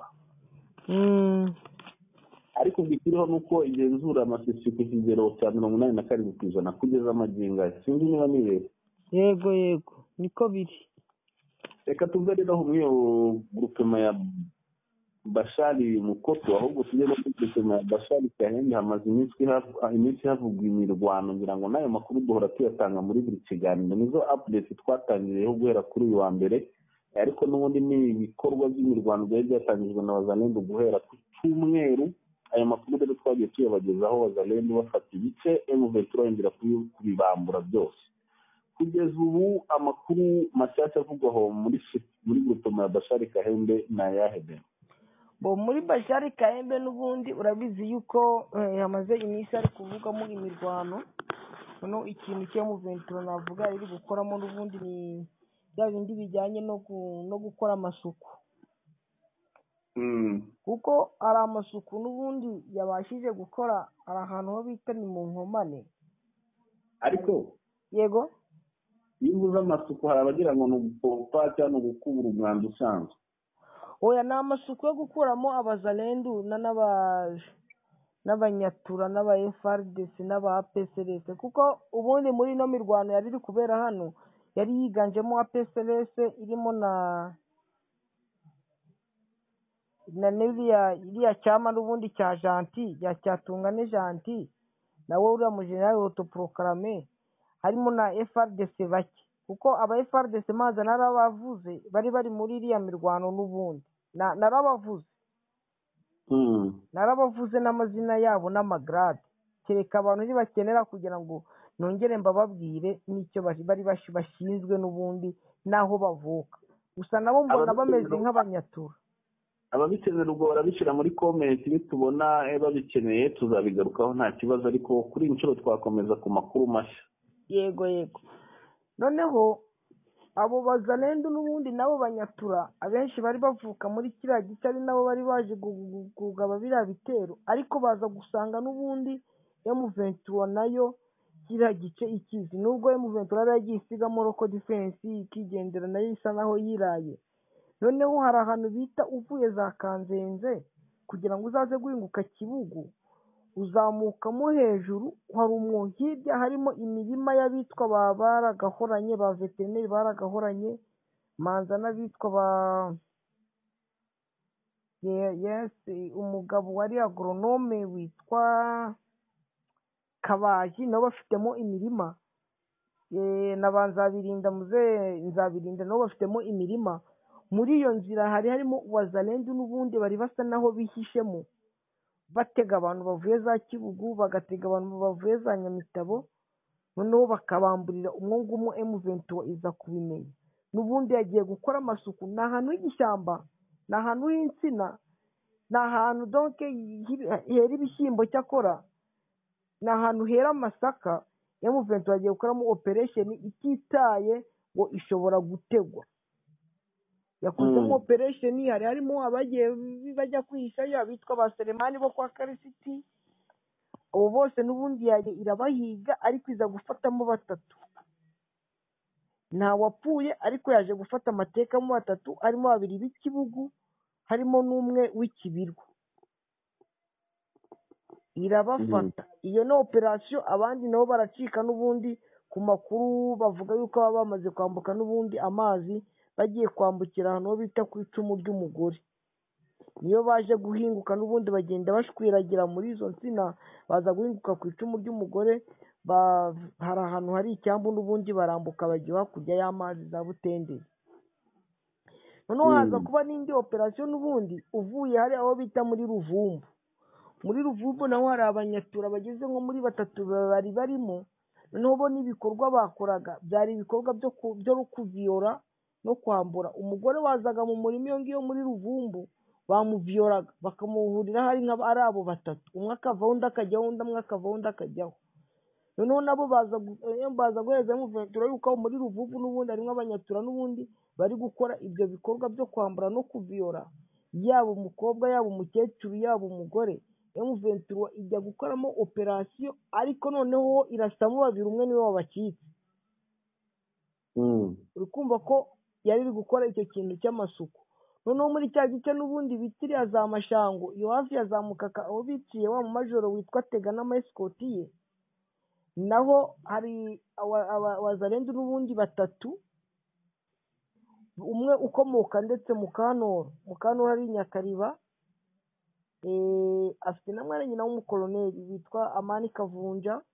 ariko bikiriho nuko igenzura amasisi ku kigero cya mirongo inani na karindwi ku ijana kugeza amagingo aya sinzi niba nibeshye. yego yego niko biri. reka tuve rero muri iyo grupema ya bashari mukoto ahubwo tujye no kuri grupema ya bashari kahembe hamaze iminsi havugwa imirwano ngira ngo n'ayo makuru duhora tuyatanga muri buri kiganiro nizo update twatangiriyeho guhera kuri uyu wa mbere ariko n'ubundi ni ibikorwa by'imirwano byari byatangijwe na wazalendo guhera ku cyumweru. aya makuru rero twagiye tuyabagezaho wazalendo bafata ibice emu ventura yongera kubibambura byose. kugeza ubu amakuru mashyashya avugwaho muri muri grupema ya bashari kahembe ni ayahe? bo muri bashari kahembe n'ubundi urabizi yuko yamaze iminsi ari kuvugamo imirwano. noneho ikintu cy'emu ventura navuga iri gukoramo n'ubundi ni bya bindi bijyanye no no gukora amasuku, kuko ari amasuku n'ubundi yabashije gukora ari ahantu ho bita ni mu nkomane. ariko yego iyo uvuze amasuku hari abagira ngo ni ugupompa cyangwa ni ugukubura umwanda usanzwe. oya ni amasuku yo gukuramo abazalendu n'abanyatura n'aba efu ari de esi n'aba a pe esi eri esi, kuko ubundi muri ino mirwano yari iri kubera hano yari yiganjemo a pe esi eri esi irimo na na n'iriya iriya cyama n'ubundi cya janti ya cyatungane janti nawe uriya mujenerali otoporokarame harimo na efu ari de esi bake, kuko aba efu ari de esi maze narabavuze bari bari muri iriya mirwano n'ubundi narabavuze narabavuze n'amazina yabo n'amagarade, kereka abantu ntibakenera kugira ngo nongere mbababwire n'icyo bari bashinzwe n'ubundi n'aho bavuka, gusa nabo mbona bameze nk'abanyatura. ababikenera ubwo barabishyira muri komenti nitubona babikeneye tuzabigarukaho nta kibazo, ariko kuri inshuro twakomeza ku makuru mashya. yego yego noneho abo bazalendo n'ubundi nabo banyatura abenshi bari bavuka muri kiriya gice ari nabo bari baje gu- gu- kugaba biriya bitero, ariko baza gusanga n'ubundi emu ventura nayo kiriya gice ikizi, nubwo emu ventura yari yagiye isigamo roko defense ikigendera nayo isa naho yiraye. Noneho hari ahantu bita uvuye za Kanzenze kugira ngo uzaze guhinguka Kibugu, uzamukamo hejuru hari umwo hirya harimo imirima y'abitwa ba baragahoranye ba veterineri baragahoranye, manza n'abitwa ba Ye- yes umugabo wari agoronome witwa Kabaji nabo bafitemo imirima. Eh, na ba Nzabirinda muze Nzabirinda nabo bafitemo imirima. Muri iyo nzira hari harimo wazalendo n'ubundi bari basa naho bihishemo batega abantu bavuye za Kibugu, bagatega abantu bavuye za Nyamitabo, noneho bakabamburira umwo ngumwe emu ventura iza kubimenya. N'ubundi yagiye gukora amasuku, ni ahantu h'ishyamba, ni ahantu h'insina, ni ahantu donc hi- hera ibishyimbo cyakora, ni ahantu hera amasaka. emu ventura yagiye gukoramo operation ititaye ngo ishobora gutegwa. Yakozemo Mm. operation, hari harimo abagiye bajya kwihishayo abitwa ba Selemani bo kwa Karisiti, abo bose n'ubundi yaje irabahiga ariko iza gufatamo batatu. Nta wapfuye ariko yaje gufata amateka mu batatu, harimo babiri b'ikibugu, harimo n'umwe w'ikibirwa. Irabafata. Iyo ni operation, abandi nabo baracika n'ubundi ku makuru bavuga yuko baba bamaze kwambuka n'ubundi amazi bagiye kwambukira ahantu ho bita ku icumu ry'umugore. Niyo baje guhinguka n'ubundi bagenda bashwiragira muri izo nsina, baza guhinguka ku icumu ry'umugore, ba- hari ahantu hari icyambu n'ubundi barambuka bajya hakurya y'amazi za Butenderi. Noneho haza Mm. kuba n'indi operation n'ubundi uvuye hari aho bita muri Ruvumbu. Muri Ruvumbu naho hari abanyatura bageze nko muri batatu bari barimo, noneho bo n'ibikorwa bakoraga byari ibikorwa byo ku- byo kuviyora no kwambura. Umugore wazaga mu murima iyo ngiyo muri Ruvumbu bamuviyoraga bakamuhurira hari nka ari abo batatu, umwe akavaho undi akajyaho, undi umwe akavaho undi akajyaho. Noneho nabo baza gu- eh, baza guheza emu ventura yuko aho muri Ruvumbu n'ubundi harimo abanyatura n'ubundi bari gukora ibyo bikorwa byo kwambura no kuviyora, yaba umukobwa yaba umukecuru yaba umugore. emu ventura ijya gukoramo operation, ariko noneho irasamo babiri, umwe niwe wabacitse. Mm. Uri kumva ko yari iri gukora icyo kintu cy'amasuku. Noneho muri cya gice n'ubundi bitiriya za Mashango, iyo hafi ya za Mukaka aho biciye wa majoro witwa Tega n'amayesikoti ye, naho hari aba- aba- abazalendo n'ubundi batatu, umwe ukomoka ndetse mu Kanoro, mu Kanoro ari i Nyakariba, eh, afite na mwene nyina w'umukoloneli witwa Amani Kavunja.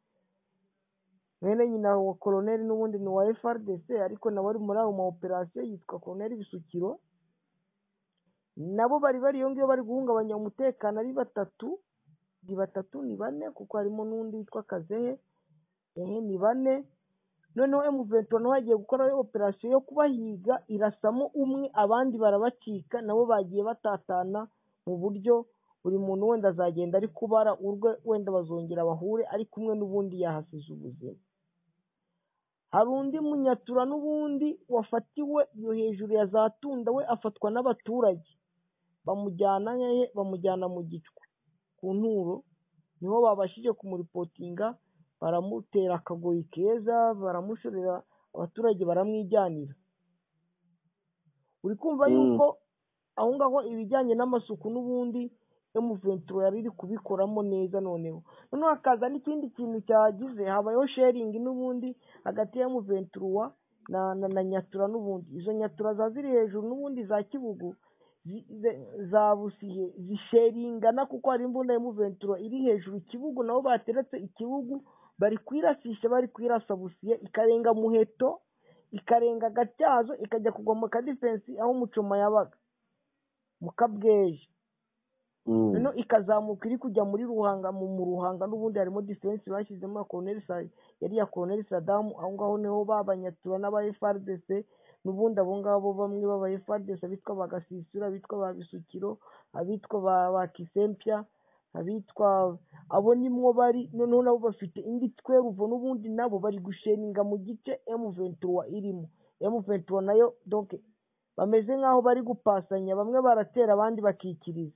Mwene nyina wa koloneli n'ubundi ni wa F R D C, ariko nawe ari muri ayo ma operation yitwa Koloneli Bisukiro. Nabo bari bari iyo ngiyo bari guhungabanya umutekano ari batatu, ni batatu ni bane kuko harimo n'undi witwa Kazehe, ehe ni bane. Noneho emu ventura naho hagiye gukora operation yo kubahiga, irasamo umwe abandi barabacika, nabo bagiye batatana mu buryo buri muntu wenda azagenda ari kubara urwe, wenda bazongera bahure, ariko umwe n'ubundi yahasize ubuzima. Hari undi munyatura n'ubundi wafatiwe iyo hejuru ya za Tunda, we afatwa n'abaturage bamujyana hehe, bamujyana mu Gicwa ku Nturo, niho babashije kumuripotinga, baramutera akagoyi keza, baramushorera, abaturage baramwijyanira. Uri kumva Mm. yuko aho ngaho ibijyanye n'amasuku n'ubundi emu ventura yari iri kubikoramo neza. Noneho noneho hakaza n'ikindi kintu cyagize, habayeho sharing n'ubundi hagati ya emu ventura na, na, na Nyatura n'ubundi. Izo Nyatura za ziri hejuru n'ubundi za Kibugu zi- ze- za Busihe zisheringana, kuko hari imbunda ya emu ventura iri hejuru Kibugu, nabo bateretse ikibugu bari kwirasisha, bari kwirasa Busihe, ikarenga Muheto, ikarenga Gatyazo, ikajya kugwa mu kadifensi aho Mucoma yabaga mu Kabweje. Mm. Noneho ikazamuka iri kujya muri Ruhanga, mu mu Ruhanga n'ubundi harimo defense bashyizemo ya Colonel Sa yari ya Colonel Saddam. Aho ngaho niho babanyatura n'aba F R D C n'ubundi, abo ngabo bamwe b'aba F R D C abitwa Bagasisura, abitwa ba Bisukiro, abitwa ba ba Kisempya, abitwa abo nimwo bari. Noneho nabo bafite indi tweruvo n'ubundi, nabo bari gusheninga mu gice emu ventura irimo. emu ventura nayo donc bameze nk'aho bari gupasanya, bamwe baratera abandi bakikiriza.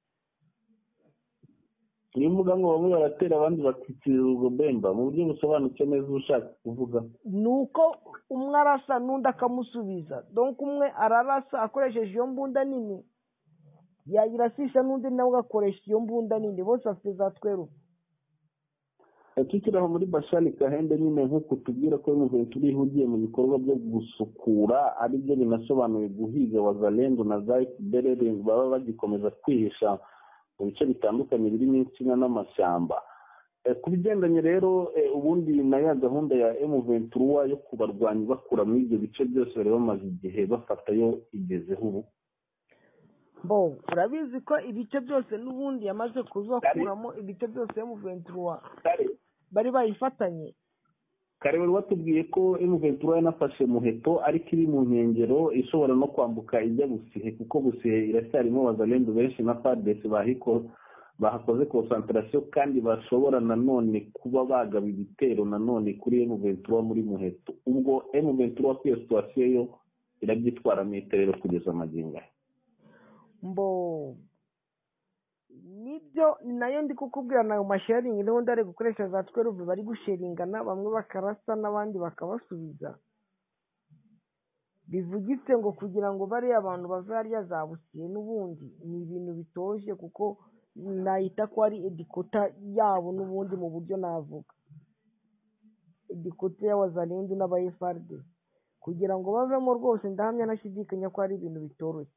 niyo mvuga ngo bamwe baratera abandi bakikiriza ubwo Bemba mu buryo busobanutse neza ushaka kuvuga ni uko umwe arasa n'undi akamusubiza, donc umwe ararasa akoresheje iyo mbunda nini, yayirasisha n'undi nawe agakoresha iyo mbunda nini, bose bafite za twerufu. tukiri aho muri Bashali Kahembe nyine nk'uko tubwira ko emu ventura ihugiye mu bikorwa byo gusukura, aribyo binasobanuye guhiga Wazalendo na za F D L R baba bagikomeza kwihisha mu bice bitandukanye birimo insina n'amashyamba. Ku bigendanye rero ubundi na ya gahunda ya emu ventura yo kubarwanya bakura muri ibyo bice byose bari bamaze igihe bafatayo igezeho ubu. Bo urabizi ko ibice byose n'ubundi yamaze kuzakuramo ibice byose emu ventura bari bayifatanye. Kare wari watubwiye ko emu ventura yanafashe Muheto ariko iri mu nkengero ishobora no kwambuka ijya Busihe, kuko Busihe iracyarimo Wazalendo benshi na F A R D C bahiko bahakoze concentration kandi bashobora nanone kuba bagaba ibitero nanone kuri emu ventura muri Muheto. Ubwo emu ventura kwiyo situation yo irabyitwara meterero kugeza amagingo. Mbo nibyo nayo ndi kukubwira nayo masharing n'ubundi ari gukoresha za tweruve bari gusheringana, bamwe bakarasa n'abandi bakabasubiza. Bivugitse ngo kugira ngo bariya abantu bave hariya za Busiye n'ubundi ni ibintu bitoje, kuko nahita ko ari edikota yabo n'ubundi mu buryo navuga edikota ya Wazalendo n'aba F A R D C, kugira ngo bavemo rwose ndahamya nashidikanya ko ari ibintu bitoroshye.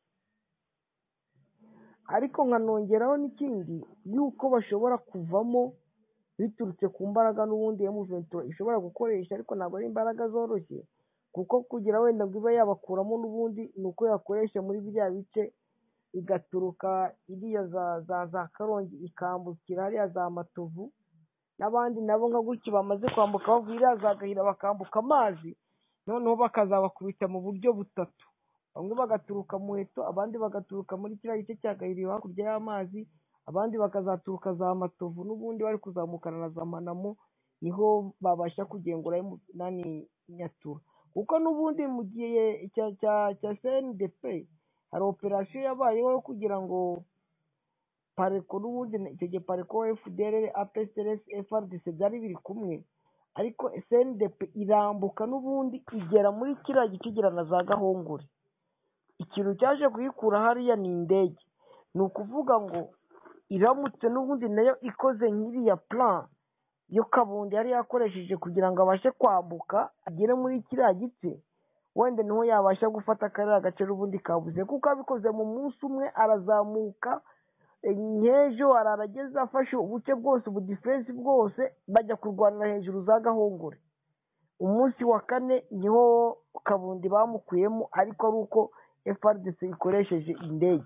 Ariko nkanongeraho n'ikindi yuko bashobora kuvamo biturutse ku mbaraga n'ubundi emu ventura ishobora gukoresha, ariko ntabwo ari imbaraga zoroshye, kuko kugira wenda ngo ibe yabakuramo n'ubundi ni uko yakoresha muri biriya bice igaturuka iriya za za za Karongi ikambukira hariya za Matovu, n'abandi nabo nka gutyo bamaze kwambuka bavuye iriya za Gahira bakambuka amazi, noneho bakazabakubita mu buryo butatu. Bamwe bagaturuka Muheto, abandi bagaturuka muri kiriya gice cya Gahiri hakurya y'amazi, abandi bakazaturuka za Matovu n'ubundi bari kuzamukana na za Manamo, niho babasha kugengura nani Nyatura. Kuko n'ubundi mu gihe cya cya cya C N D P hari operasiyo yabayeho kugira ngo Pareko n'ubundi icyo gihe Pareko F D L R A P C R S F A R D C byari biri kumwe, ariko C N D P irambuka n'ubundi igera muri kiriya gice igera na za Gahongore. Ikintu cyaje kuyikura hariya ni indege. Ni ukuvuga ngo iramutse n'ubundi nayo ikoze nk'iriya plan yo Kabundi yari yakoresheje kugira ngo abashe kwambuka agere muri kiriya gice, wenda niho yabasha gufata kariya gace n'ubundi kabuze, kuko abikoze mu munsi umwe arazamuka nk'ejo ararageza afashe ubuce bwose ubu defense bwose bajya kurwanira hejuru za Gahongore. Umunsi wa kane niho Kabundi bamukuyemo, ariko ari uko F A R D C ikoresheje indege.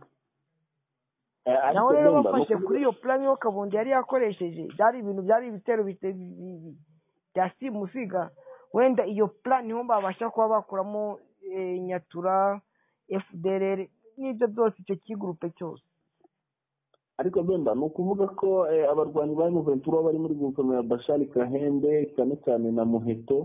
Naho rero bafashe kuri iyo plan yo Kabundi yari yakoresheje, byari ibintu byari ibitero bya simusiga, wenda iyo plan niho babasha kuba bakuramo Nyatura, F D L R n'ibyo byose icyo kigurupe cyose. Ariko Bemba ni ukuvuga ko abarwanyi ba emu ventura bari muri guverinoma ya Bashali Kahembe cyane cyane na Muheto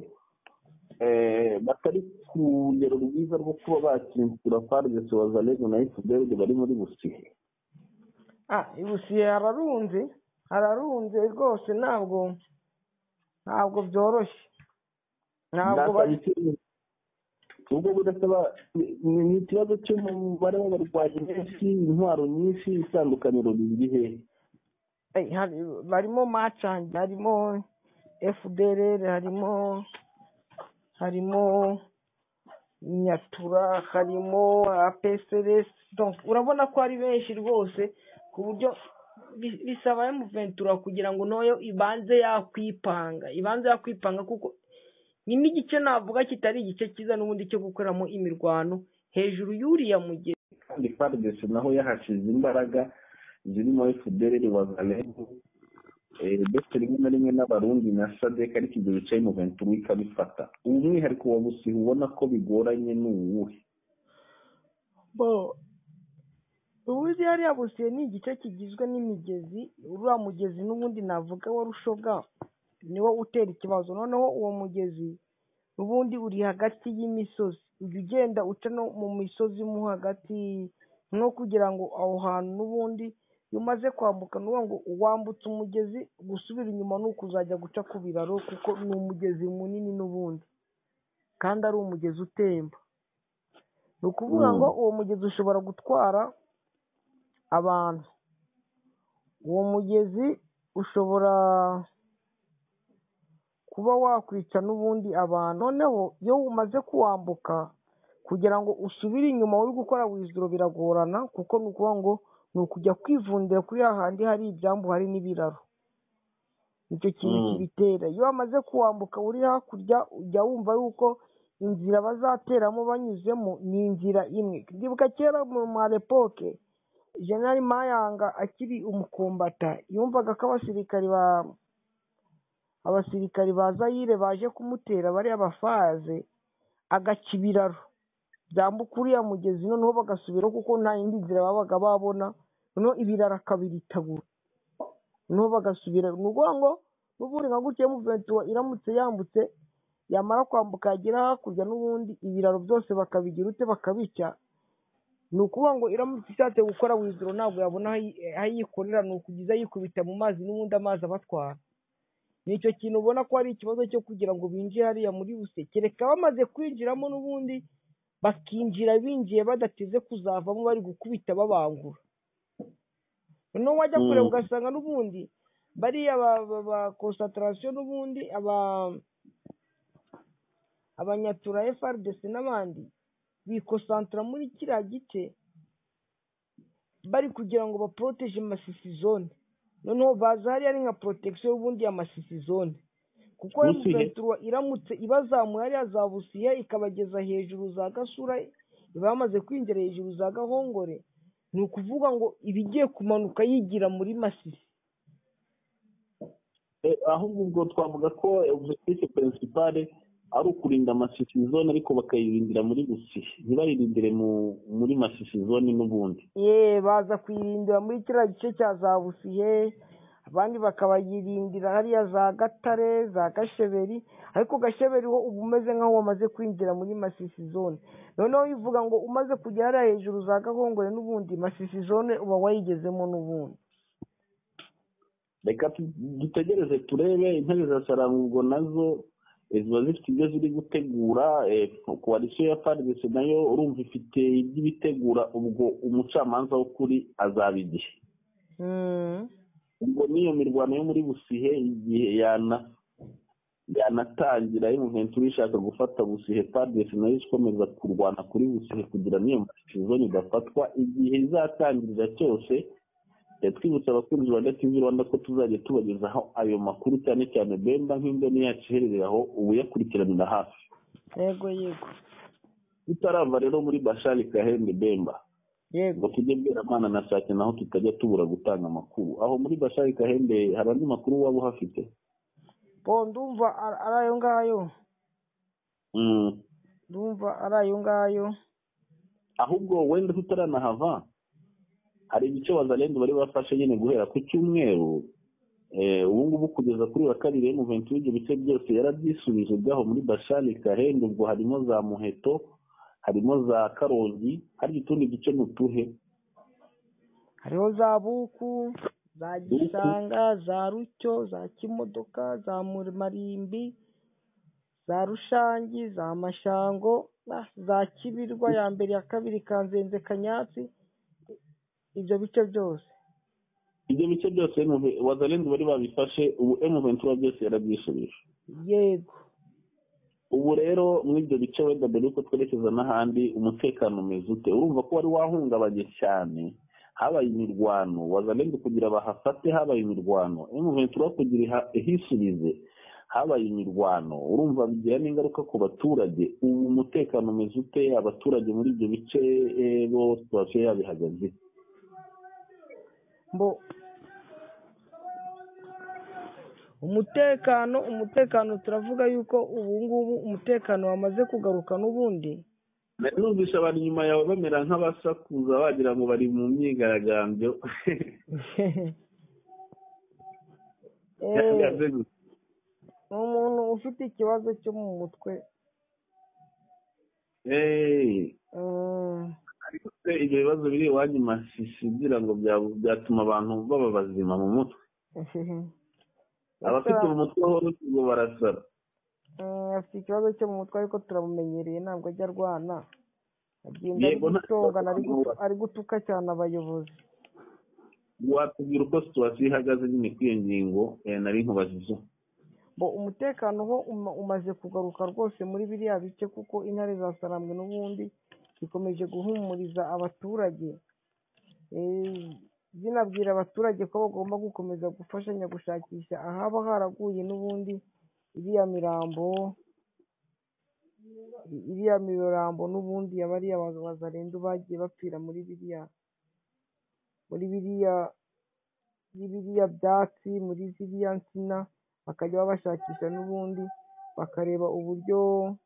batari ku rugero rwiza rwo kuba bakinsura F A R D C, Wazalendo na F D L R bari muri Busihe. Ah, Busihe hararunze hararunze rwose, ntabwo ntabwo byoroshye, ntabwo bari ubwo budasaba ni ikibazo cy'umubare w'abarwanyi benshi, intwaro nyinshi, itandukaniro riri hehe? Barimo Machangi, harimo F D L R, harimo harimo Nyatura, harimo A P C R S, donc urabona ko ari benshi rwose, ku buryo bisaba emu ventura kugira ngo noyo ibanze yakwipanga ibanze yakwipanga kuko ni n'igice navuga kitari igice cyiza n'ubundi cyo gukoramo imirwano hejuru y'uriya mugezi. Kandi F A R D C naho yahashize imbaraga zirimo F D L R, Wazalendo ndetse rimwe na rimwe n'abarundi na Sadek, ariko ibyo bicaye mu ventura ikabifata. Umwihariko wa Busihe ubona ko bigoranye ni uwuhe? Bo ubuzi hariya Busihe ni igice kigizwe n'imigezi, uriya mugezi n'ubundi navuga wa Rushoga niwo utera ikibazo. Noneho uwo mugezi n'ubundi uri hagati y'imisozi, ujya ugenda uca no mu misozi mo hagati, no kugira ngo aho hantu n'ubundi iyo umaze kwambuka ni ngo wambutse umugezi, gusubira inyuma ni ukuzajya guca ku biraro, kuko ni umugezi munini n'ubundi kandi ari umugezi utemba. Ni ukuvuga ngo uwo mugezi ushobora gutwara abantu, uwo mugezi ushobora kuba wakwica n'ubundi abantu. Noneho iyo umaze kuwambuka kugira ngo usubire inyuma uri gukora wiziro biragorana, kuko ni ukuvuga ngo ni ukujya kwivundira kuri hahandi hari ibyambu hari n'ibiraro, nicyo kintu kibitera. Iyo wamaze kuwambuka uri hakurya ujya wumva yuko inzira bazateramo banyuzemo ni inzira imwe. Ndibuka kera mu marepoke General Mayanga akiri umukombata yumvaga ko abasirikari ba abasirikari ba Zaire baje kumutera bari abafaze, agaca ibiraro byambuka uriya mugezi, noneho bagasubiraho kuko nta yindi nzira babaga babona, noneho ibiraro akabiritagura, noneho bagasubira. Ni ukuvuga ngo n'ubundi nka gutya mu ventura iramutse yambutse, yamara kwambuka yagera hakurya n'ubundi ibiraro byose bakabigira ute bakabica. Ni ukuvuga ngo iramutse ishatse gukora wiziro ntabwo yabona aho yikorera, ni ukugeza yikubita mu mazi n'ubundi amazi abatwara. Nicyo kintu ubona ko ari ikibazo cyo kugira ngo binjire hariya muri Buseke. Reka bamaze kwinjiramo n'ubundi bakinjira binjiye badateze kuzavamo bari gukubita babangura. Noneho wajya kureba ugasanga n'ubundi bariya ba concentration n'ubundi aba abanyatura F R D C n'abandi bikosantra muri kiriya gice bari kugira ngo baproteje Masisi zone. Noneho baza hariya ari nka protection y'ubundi ya Masisi zone, kuko M ventura iramutse ibazamuye hariya za Busihe ikabageza hejuru za Gasura, bamaze kwinjira hejuru za Gahongore, ni ukuvuga ngo ibigiye kumanuka yigira muri Masisi. Ahubwo ubwo twavuga ko objectif principal ari ukurinda Masisi zone, ariko bakayirindira muri Busihe, ntibayirindire muri Masisi zone n'ubundi. Ye baza kuyirindira muri kiriya gice cya za Busihe, abandi bakabayirindira hariya za Gatare za Gasheberi, ariko Gasheberi ho uba umeze nk'aho wamaze kwinjira muri Masisi zone. Noneho bivuga ngo umaze kujya hariya hejuru za Gahongore n'ubundi Masisi zone uba wayigezemo n'ubundi. Reka dutegereze turebe intebe za Sarangurwa nazo ziba zifite ibyo ziri gutegura. Koalisiyo ya F A R D C nayo urumva ifite ibyo ibitegura, ubwo umucamanza w'ukuri azaba igihe. Ubwo n'iyo mirwano yo muri Busihe igihe yana yanatangira M ventura ishaka gufata Busihe, F A R D C nayo ikomeza kurwana kuri Busihe kugira niyo Masisi zone idafatwa. Igihe izatangirira cyose twibutsa abakunzi ba T V Rwanda ko tuzajya tubagezaho ayo makuru, cyane cyane Bemba nk'indoni yacu iherereye aho ubu yakurikiranira hafi. Yego yego. Tutarava rero muri Bashali Kahembe Bemba, yego, ngo tujye Bweramana na Sake naho tutajya tubura gutanga amakuru. Aho muri Bashali Kahembe hari andi makuru waba uhafite? Bo ndumva ari ayo ngayo. Mm. Ndumva ari ayo ngayo. Ahubwo wenda tutaranahava, hari ibice Wazalendo bari bafashe nyine guhera ku cyumweru, ubu ngubu kugeza kuri wa kabiri M ventura ibyo bice byose yarabyisubije byaho muri Bashali Kahembe. Ubwo harimo za Muheto, harimo za Karongi, hari utundi duce n'utuhe, hariho za Buku, za Gisanga, za Rucyo, za Kimodoka, za Marimbi, za Rushangi, za Mashango, za Kibirwa ya mbere ya kabiri, Kanzenze, Kanyatsi. Ibyo bice byose ibyo bice byose Wazalendo bari babifashe, ubu M ventura byose yarabyisubije. Yego. Ubu rero muri ibyo bice wenda mbere yuko twerekeza n'ahandi, umutekano umeze ute? Urumva ko wari wahungabanye cyane, habaye imirwano, Wazalendo kugira bahafate habaye imirwano, M ventura kugira ihisubize habaye imirwano. Urumva bigira n'ingaruka ku baturage. Ubu umutekano umeze ute? Abaturage muri ibyo bice bo twashe yabihagaze mbo umutekano umutekano turavuga yuko ubu ngubu umutekano wamaze kugaruka. N'ubundi numvise abantu nyuma yawe bamera nk'abasakuza wagira ngo bari mu myigaragambyo. ni umuntu ufite ikibazo cyo mu mutwe Eh, Mm, ariko se ibyo bibazo biri iwanyu Masisi ugira ngo bya- byatuma abantu baba bazima mu mutwe, abafite Ese, mu mutwe ho ngo barasara. mm, afite ikibazo cyo mu mutwe ariko turamumenyereye ntabwo ajya arwana, agenda ari Yego, nta gutongana ari kibazo. gutu- ari gutuka cyane abayobozi. Watubwira uko situwasiyo ihagaze nyine kuri iyo ngingo eh, nari nkubajije. Bo umutekano ho uma- umaze kugaruka rwose muri biriya bice kuko intare za Sarambwe n'ubundi zikomeje guhumuriza abaturage, eh, zinabwira abaturage ko bagomba gukomeza gufashanya gushakisha ahaba haraguye n'ubundi iriya mirambo iriya mirambo n'ubundi abariya bazarendu bagiye bapfira muri biriya muri biriya muri biriya byatsi muri ziriya nsina, bakajya babashakisha n'ubundi bakareba uburyo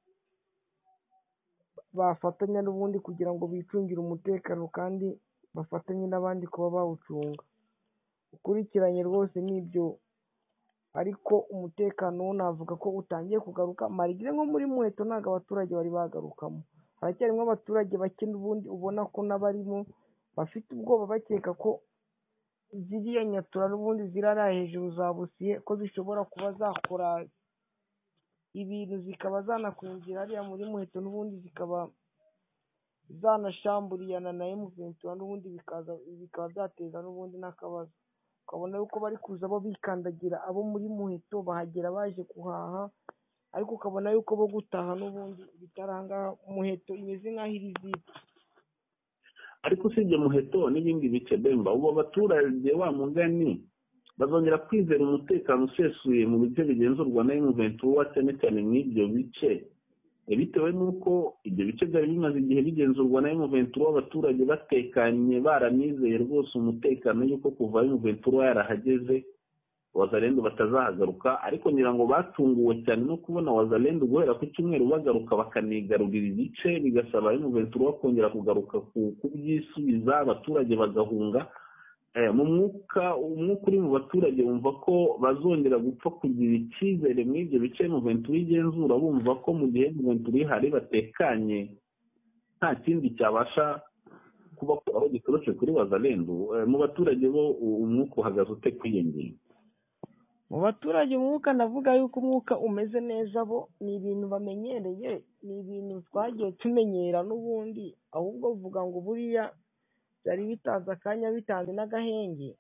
bafatanya n'ubundi kugira ngo bicungire umutekano kandi bafatanye n'abandi kuba bawucunga. Ukurikiranye rwose n'ibyo, ariko umutekano wo navuga ko utangiye kugaruka, marigire nko muri Muheto ntabwo abaturage bari bagarukamo, haracyarimo abaturage bake n'ubundi ubona ko n'abarimo bafite ubwoba bakeka ko ziriya nyatura n'ubundi zirara hejuru za Busiye ko zishobora kuba zakora ibintu zikaba zanakwinjira hariya muri Muheto n'ubundi zikaba zanashamburiyana na emu ventura n'ubundi bikaza bikaba byateza n'ubundi n'akabazo, ukabona yuko bari kuza bo bikandagira abo muri Muheto bahagera baje guhaha, ariko ukabona yuko bo gutaha n'ubundi bitaranga Muheto imeze nk'aho iri zitwa. Ariko usibye Muheto n'ibindi bice Bemba, ubu abaturage wa mugani bazongera kwizera umutekano usesuye mu bice bigenzurwa na emu ventura cyane cyane n'ibyo bice, eh, bitewe n'uko ibyo bice byari bimaze igihe bigenzurwa na emu ventura, abaturage batekanye baranizeye rwose umutekano yuko kuva emu ventura yarahageze Wazalendo batazahagaruka, ariko ngira ngo batunguwe cyane no kubona Wazalendo guhera ku cyumweru bagaruka bakanigarurira ibice, bigasaba emu ventura kongera kugaruka kubyisubiza, abaturage bagahunga. Eh, mu mwuka umwuka uri mu baturage bumva ko bazongera gupfa kugira icyizere muri ibyo bice emu ventura igenzura, bumva ko mu gihe emu ventura ihari batekanye nta kindi cyabasha kubakuraho giturutse kuri Wazalendo. Eh, mu baturage bo umwuka uhagaze ute kuri iyo ngingo? Mu baturage umwuka navuga yuko umwuka umeze neza, bo ni ibintu bamenyereye, ni ibintu twagiye tumenyera n'ubundi, ahubwo vuga ngo buriya byari bitanze akanya bitanze n'agahenge,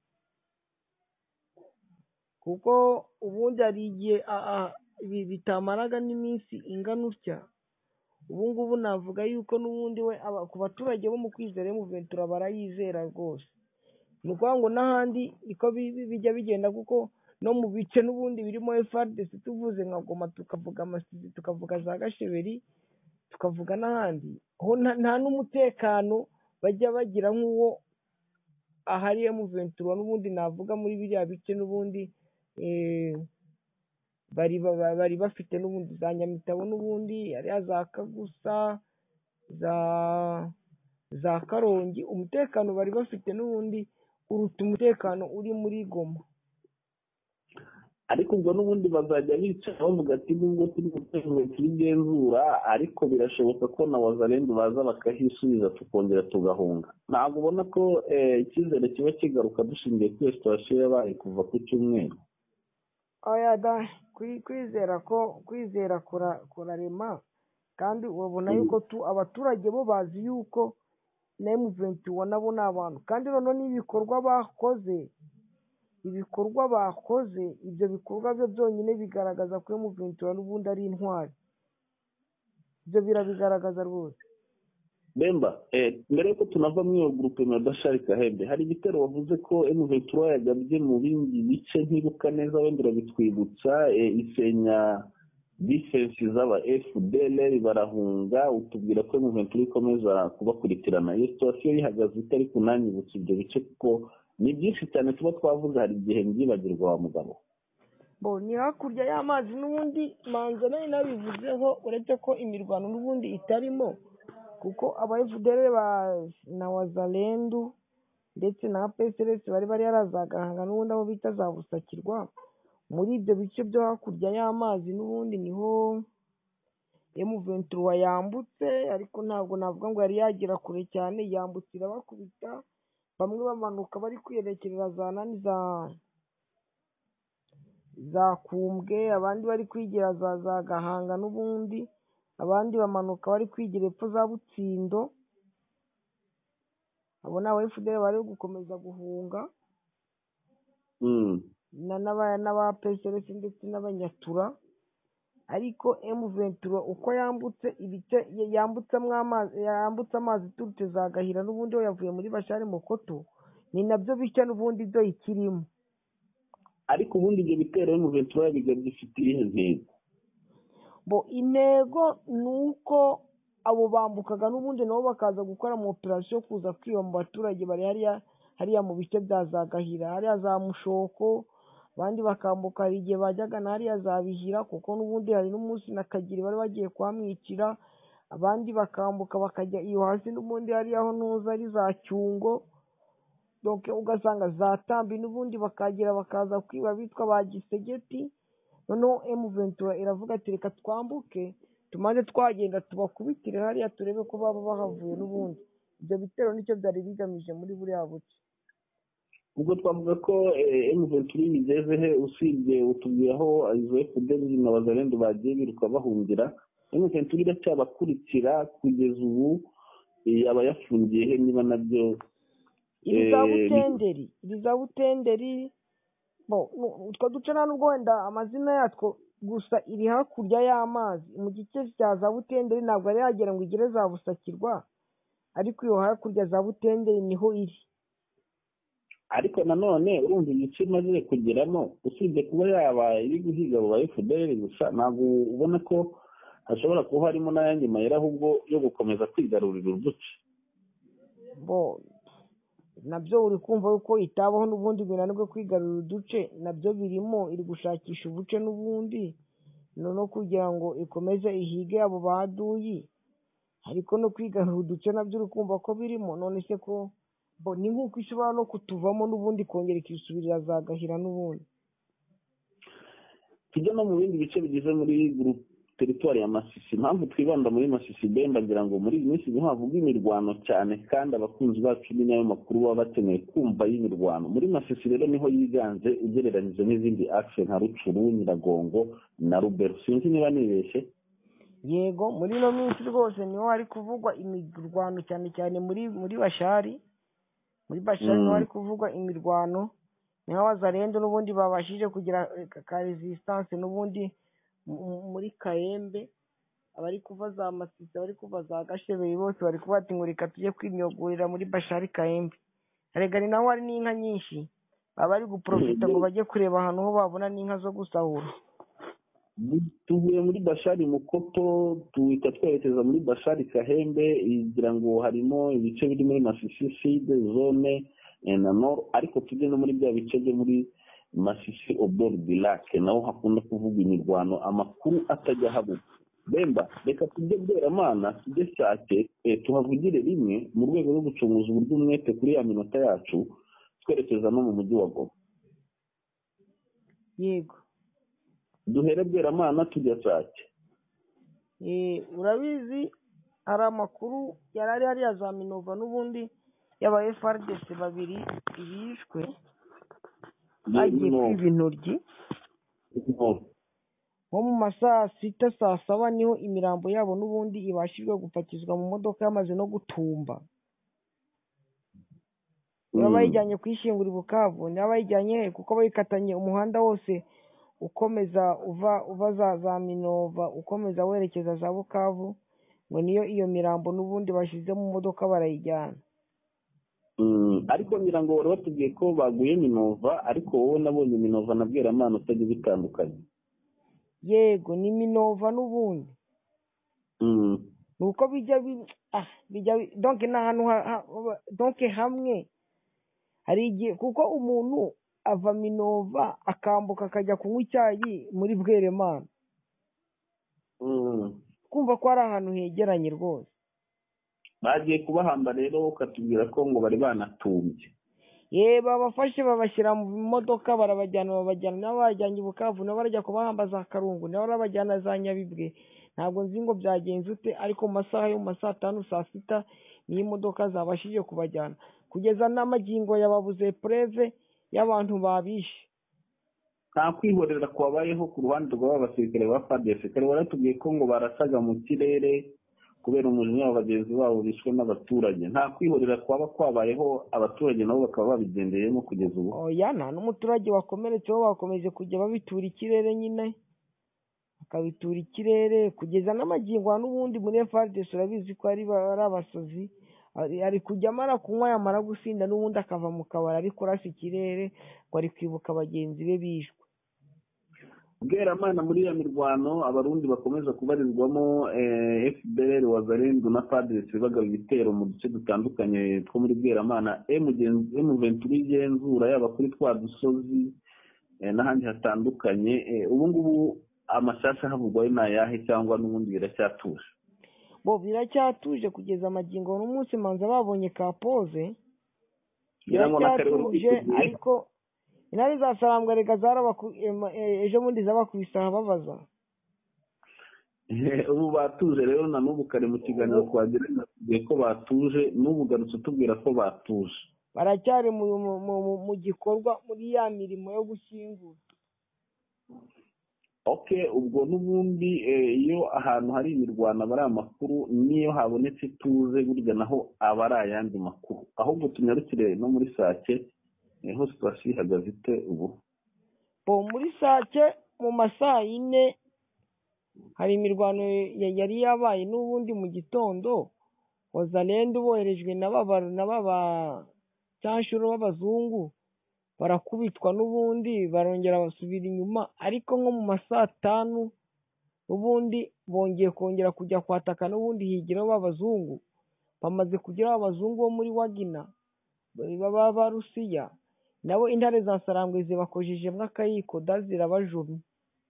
kuko ubundi hari igihe ibi bitamaraga n'iminsi ingana utya. Ubu ngubu navuga yuko n'ubundi we ku baturage bo mu kwizera emu ventura barayizera rwose, ni ukuvuga ngo n'ahandi niko bijya bigenda, kuko no mu bice n'ubundi birimo efu a de ese tuvuze nka Goma tukavuga Masisi tukavuga za Gasheberi tukavuga n'ahandi ho nta n'umutekano bajya bagira nk'uwo ahari emu ventura n'ubundi navuga muri biriya bice n'ubundi bari bari bafite n'ubundi za Nyamitabo n'ubundi hariya za Kagusa za za Karongi, umutekano bari bafite n'ubundi uruta umutekano uri muri Goma. Ariko ubwo n'ubundi bazajya bicara bavuga ati nubwo turi gutegura tubigenzura, ariko birashoboka ko na Wazalendo baza bakahisubiza tukongera tugahunga. Ntabwo ubona ko icyizere kiba kigaruka dushingiye kuri situwasiyo yabaye kuva ku cyumweru? Oya da, kwizera ko kwizera kurarema, kandi urabona yuko abaturage bo bazi yuko na emu ventura nabo ni abantu, kandi noneho n'ibikorwa bakoze ibikorwa bakoze ibyo bikorwa byo byonyine bigaragaza ko emu ventura n'ubundi ari intwari, ibyo birabigaragaza rwose. Bemba, mbere yuko tunava muri iyo gurupe ya Bashari Kahembe, hari igitero wavuze ko emu ventura yagabye mu bindi bice ntibuka neza, wenda urabitwibutsa, isenya defense z'aba efu de ele er barahunga, utubwira ko emu ventura ikomeza kubakurikirana. Iyo situwasiyo ihagaze itari kunanyibutsa ibyo bice kuko ni byinshi cyane tuba twavuze, hari igihe mbyibagirwa wa mugabo. Bo ni hakurya y'amazi n'ubundi manza nari nabivuzeho, uretse ko imirwano n'ubundi itarimo, kuko aba efu de ele na Wazalendo ndetse na pe esi eri esi bari bari yarazagahanga n'ubundi aho bita za Busakirwa, muri ibyo bice byo hakurya y'amazi n'ubundi niho emu ventura yambutse ariko ntabwo navuga ngo yari yagera kure cyane, yambutse irabakubita, bamwe bamanuka bari kwiyerekerera za nani za za kumbwe, abandi bari kwigira za za gahanga n'ubundi, abandi bamanuka bari kwigira epfo za butsindo, abo ni aba efu de eri bari gukomeza guhunga n'aba peseresi ndetse n'abanyatura, ariko emu ventura uko yambutse ibice yambutsemo amazi yambutse amazi iturutse za Gahira n'ubundi we yavuye muri Bashari Mokoto, ni nabyo bice n'ubundi byo ikirimo. Ariko ubundi ibyo bitero emu ventura biga bifite iyihe ntego? Bo intego ni uko abo bambukaga n'ubundi nabo bakaza gukora mu operasiyo kuza kwiba mu baturage bari hariya hariya mu bice bya za Gahira, hariya za Mushoko, abandi bakambuka hari igihe bajyaga na hariya za Bihira, kuko n'ubundi hari n'umunsi na Kagiri bari bagiye kuhamwicira, abandi bakambuka bakajya iyo hasi n'ubundi hariya aho ntuza ari za Cyungo, donc ugasanga za Tambi n'ubundi bakagera bakaza kwiba bitwa ba Gisegeti. Noneho emu ventura iravuga ati reka twambuke tumaze twagenda tubakubitire hariya turebe ko baba bahavuye n'ubundi. Ibyo bitero nicyo byari bigamije muri buriya buce. Ubwo twavuga ko emu ventura igeze he, usibye utubwira aho izo efu de eri na Wazalendo bagiye biruka bahungira, emu ventura iracyabakurikira kugeza ubu, yaba yafungiye he niba nabyo? Iri za Butenderi, iri za Butenderi, bo utwo duce nta nubwo wenda amazina yatwo, gusa iri hakurya y'amazi mu gice cya za Butenderi, ntabwo yari yagera ngo igere za Busakirwa, ariko iyo hakurya za Butenderi niho iri. Ariko nanone urumva igice imaze kugeramo, usibye kuba yaba iri guhiga abo ba efu de eri gusa, ntabwo ubona ko hashobora kuba harimo n'ayandi mayeri ahubwo yo gukomeza kwigarurira uduce? Bo nabyo uri kumva yuko itabaho n'ubundi binanirwe kwigarurira uduce, nabyo birimo, iri gushakisha ubuce n'ubundi no kugira ngo ikomeze ihige abo baduyi, ariko no kwigarurira uduce nabyo uri kumva ko birimo. None se ko bo ni nk'uko ishobora no kutuvamo n'ubundi kongera ikisubirira za Gahira n'ubundi. Tujya no mu bindi bice bigize muri groupe teritwari ya Masisi. Impamvu twibanda muri Masisi Bemba, ngira ngo muri iyi minsi niho havuga imirwano cyane, kandi abakunzi bacu ni nayo makuru baba bakeneye kumva y'imirwano. Muri Masisi rero niho yiganze ugereranyije n'izindi action nka Rucuru, Nyiragongo na Rubero. Sinzi niba nibeshye. Yego, muri ino minsi rwose niho hari kuvugwa imirwano cyane cyane muri muri Bashari. Muri Bashari niho hari kuvugwa imirwano, niho Wazalendo n'ubundi babashije kugira ka resistance n'ubundi muri Kayembe, abari kuva za Masisi, abari kuva za Gashebeye, bose bari kuba ati ngo reka tujye kwimyogurira muri Bashari Kayembe. Erega ni naho hari n'inka nyinshi, baba bari guprofita ngo bajye kureba ahantu ho babona n'inka zo gusahura. Tuvuye muri Bashari Mukoto tuhita twerekeza muri Bashari Kahembe, igira ngo harimo ibice biri muri Masisi Sud zone na Nord, ariko tujye no muri bya bice byo muri Masisi Obor Bilake, naho hakunda kuvuga imirwano, amakuru atajya habuka. Bemba, reka tujye Bweramana, tujye Sake, tuhavugire rimwe mu rwego rwo gucunguza uburyo umwete kuri ya minota yacu, twerekeza no mu mujyi wa Goma. Yego, duhere Bweramana tujya Sake. Eh, urabizi hari amakuru yari ari hariya za Minova n'ubundi y'aba F R D C babiri bishwe bagiye kwiba intoryi. Nko mu masaa sita saa saba niho imirambo yabo n'ubundi ibashijwe gupakizwa mu modoka yamaze no gutumba. Niba bayijyanye kwishyingura i Bukavu, niba bayijyanye kuko bayikatanye umuhanda wose ukomeza uva uva za za Minova ukomeza werekeza za Bukavu, ngo niyo iyo mirambo n'ubundi bashyize mu modoka barayijyana. Ariko ngira ngo wari watubwiye ko baguye Minova, ariko wowe nabonye Minova na Bweramana utajya bitandukanye. Yego, ni Minova n'ubundi. Mm. Nuko bijya ah bijya donc n'ahantu donc hamwe hari igihe kuko umuntu ava Minova akambuka akajya kunywa icyayi muri Bweramana. Mm. Kumva ko ari ahantu hegeranye rwose. Bagiye kubahamba rero ukatubwira ko ngo bari banatumbye. Ye babafashe babashyira mu modoka barabajyana babajyana n'abajyanye i Bukavu, nabo barajya kubahamba za Karungu, nabo barabajyana za Nyabibwe, ntabwo nzi ngo byagenze ute, ariko mu masaha yo mu ma saa tanu saa sita niyo imodoka zabashije kubajyana. Kugeza n'amagingo yababuze preve y'abantu babishe. nta kwihorera kwabayeho ku ruhande rw'aba basirikare ba F A R D C. Kare baratubwiye ko ngo barasaga mu kirere kubera umujinya wa bagenzi babo bishwe n'abaturage. Nta kwihorera kwaba kwabayeho, abaturage nabo bakaba babigendeyemo kugeza ubu. Oya, nta n'umuturage wakomeretse, bo bakomeje kujya babitura ikirere nyine, bakabitura ikirere kugeza n'amagingo n'ubundi muri F A R D C urabizi ko ari ari abasozi, ari kujya amara kunywa yamara gusinda n'ubundi akava mu kabari ari kurasa ikirere ngo ari kwibuka bagenzi be bishwe. Bweramana muri ya mirwano abarundi bakomeza kubarizwamo F D L R Wazalendo na F A R D C bagaba ibitero mu duce dutandukanye two muri Bweramana. M ventura igenzura yaba kuri twa dusozi n'ahandi hatandukanye. Ubu ngubu amashasha havugwayo ni ayahe cyangwa n'ubundi biracyatuje? Bo biracyatuje kugeza amagingo n'umunsi manza babonye ka pose biracyatuje, ariko intare za Sarambwe rega zarabaku ejo bundi zabakubisa babaza. Ubu batuje rero na n'ubu kare mu kiganiro twagiranye tugiye ko batuje, n'ubu garutse tubwira ko batuje. Baracyari mu gikorwa muri ya mirimo yo gushyingura. Okay, ubwo n'ubundi iyo ahantu hari imirwano aba ari amakuru, niyo habonetse ituze burya naho aba ari ayandi makuru. Ahubwo tunyarukire no muri Sake, niho situasiyo ihagaze ite ubu? Bo muri Sake mu masaa yine hari imirwano yari yabaye n'ubundi mu gitondo. Wazalendo boherejwe na baba cyanshuro b'abazungu barakubitwa n'ubundi barongera basubira inyuma, ariko nko mu masaa tanu ubundi bongeye kongera kujya kwataka n'ubundi higiraho b'abazungu. Bamaze kugeraho abazungu bo muri Wagina baba ba Rusiya, nabo intare za Sarambwe zibakojejemo akayiko da zirabajomye,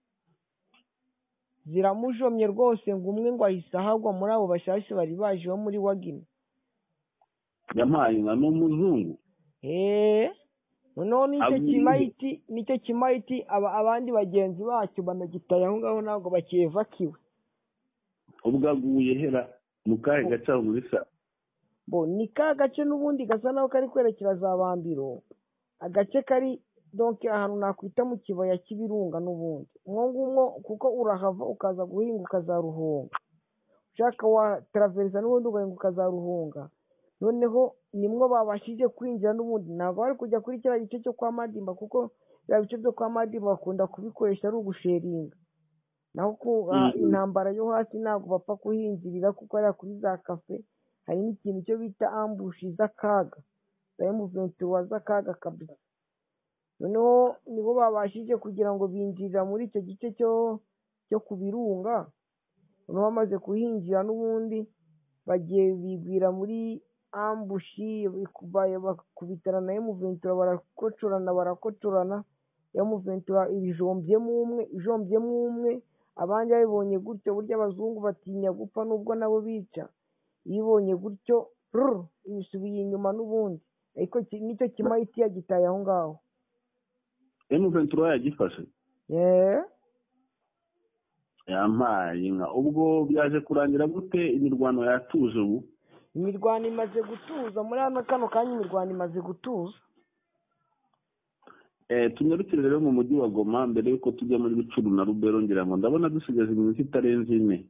ziramujomye rwose ngo umwe ngo ahise ahagwa muri abo bashyashya bari baje bo muri Wagina. Yampaye nka n'umuzungu. Eh, noneho nicyo kimayiti nicyo kimayiti abandi bagenzi bacyo banagitaye aho ngaho ntabwo bakiyevakiwe. Ubwo aguye hera mu kahe gace aho muri Sake? Bo ni ka gace n'ubundi gasa naho kari kwerekera za Bambiro, agace kari donc ahantu nakwita mu kibaya cy'ibirunga n'ubundi. Umwo ngumwo kuko urahava ukaza guhinga ukazaruhunga, ushaka wa traversa n'ubundi ugahinga ukazaruhunga. Noneho nimwo babashije kwinjira n'ubundi, ntabwo bari kujya kuri kiriya gice cyo kwa Madimba, kuko bya bice byo kwa Madimba bakunda kubikoresha ari ugusheringa, naho ku intambara yo hasi ntabwo bapfa kuhinjirira kuko ari kuri za kafe hari n'ikintu cyo bita ambushi z'akaga, M ventura z'akaga kabisa. Noneho nibo babashije kugira ngo binjirira muri icyo gice cyo cyo ku birunga. Noneho bamaze kuhinjira n'ubundi bagiye bigwira muri ambushi, bakubitana na M ventura barakocorana barakocorana. M ventura ibijombyemo umwe ijombyemo umwe, abandi babibonye gutyo, burya abazungu batinya gupfa nubwo nabo bica. Ibonye gutyo ibisubiye inyuma n'ubundi, ariko nicyo kimayiti yagitaye aho ngaho. M ventura yagifashe? Yeah. Yampaye inka. Ubwo byaje kurangira gute? Imirwano yatuje ubu? Imirwano imaze gutuza muri hano kano kanya, imirwano imaze gutuza. Eh, tunyarukire rero mu mujyi wa Goma mbere yuko tujya muri Bicuru na Rubero, ngira ngo ndabona dusigaje iminsi itarenze ine.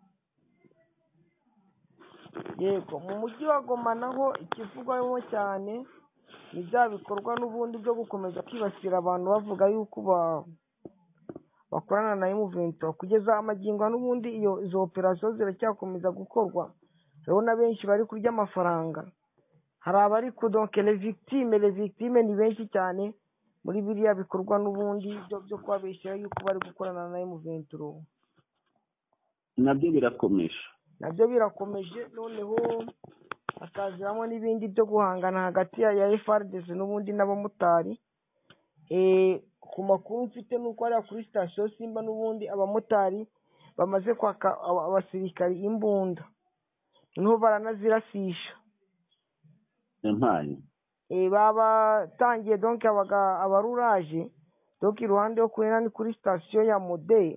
Yego, mu mujyi wa Goma naho ikivugwamo cyane ni bya bikorwa n'ubundi byo gukomeza kwibasira abantu bavuga yuko ba bakorana na M ventura. Kugeza amagingo n'ubundi iyo izo operasiyo ziracyakomeza gukorwa, rero na benshi bari kurya amafaranga. Hari abari ku donc les victimes les victimes ni benshi cyane muri biriya bikorwa n'ubundi byo byo kwabeshyira yuko bari gukorana na M ventura. Nabyo birakomeje nabyo birakomeje noneho hakaziramo n'ibindi byo guhangana hagati ya F A R D C n'ubundi n'abamotari. Eh, ku makuru mfite nuko ari kuri station Simba n'ubundi abamotari bamaze kwaka abasirikari imbunda, niho baranazirasisha. Yampaye Eh, baba tangiye donc abaga abaruraje donc iruhande yo kurena ni kuri station ya Mode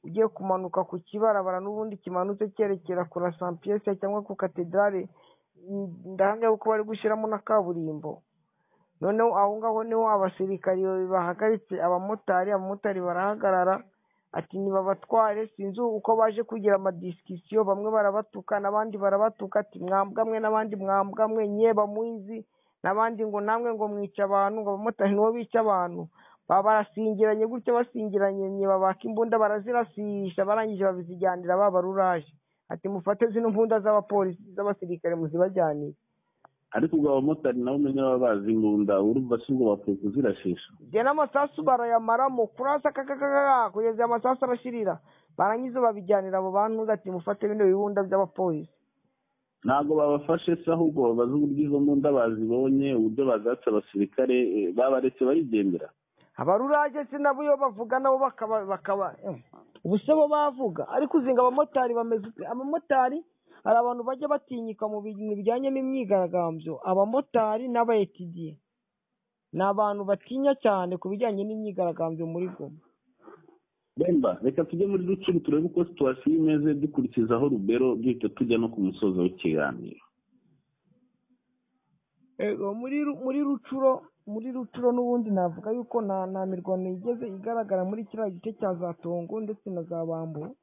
ugiye kumanuka ku kibarabara n'ubundi kimanutse cyerekera ku la Saint Pierre cyangwa ku katedrale, ndahamya ko bari gushyiramo na kaburimbo. Noneho aho ngaho niho abasirikari bahagaritse abamotari, abamotari barahagarara ati nibabatware. Sinzi uko baje kugira amadisikisiyo, bamwe barabatuka n'abandi barabatuka ati mwambwa mwe n'abandi mwambwa mwe nyeba muizi, n'abandi ngo namwe ngo mwica abantu, ngo abamotari nibo bica abantu. Baba barasingiranye gutyo, basingiranye nyeba baka imbunda barazirasisha, barangije babizijyanira baba ruraje ati mufate zino mbunda z'abapolisi z'abasirikare muzibajyanire. Ariko ubwo abamotari nabo umenya baba bazi imbunda, urumva si ubwo bapfuye kuzirashisha. Je n'amasasu barayamaramo kurasa kakakaka kugeza amasasu arashirira, barangiza babijyanira abo bantu ati mufate bino bibunda by'abapolisi. Ntabwo babafashe se, ahubwo babaza uburyo izo mbunda bazibonye, uburyo bagatse abasirikare babaretse barigendera. Abaruraje se nabo iyo bavuga nabo bakaba bakaba ubuse bo bavuga, ariko uzinga abamotari bameze. Abamotari hari abantu bajya batinyika mu bintu bijyanye n'imyigaragambyo, abamotari n'abayetidiye ni abantu batinya cyane ku bijyanye n'imyigaragambyo muri Goma. Bemba, reka tujye muri Rucuru turebe uko situwasiyo imeze, dukurikizaho Rubero, duhita tujya no ku musozo w'ikiganiro. Ego muri muri Rucuro muri Rucuro n'ubundi navuga yuko nta nta mirwano igeze igaragara muri kiriya gice cya za Tongo ndetse na za Bambo.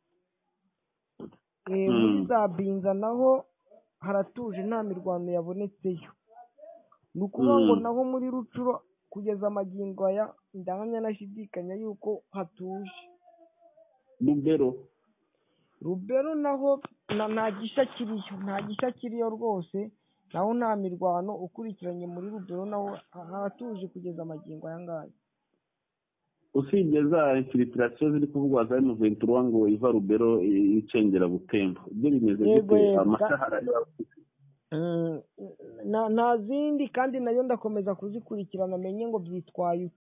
Eh muri za Binza naho haratuje, nta mirwano yabonetseyo. Ni ukuvuga ngo naho muri Rucuro kugeza amagingo aya ndahamya nashidikanya yuko hatuje. Rubero Rubero naho nta gisha kiriyo, nta gisha kiriyo rwose, naho nta mirwano ukurikiranye muri Rubero, naho haratuje kugeza amagingo aya ngaya. Usibye za infiltration ziri kuvugwa za M vingt-trois ngo iva Rubero icengera Butembo, ibyo bimeze gute amashahara na nta zindi kandi nayo ndakomeza kuzikurikirana menye ngo byitwaye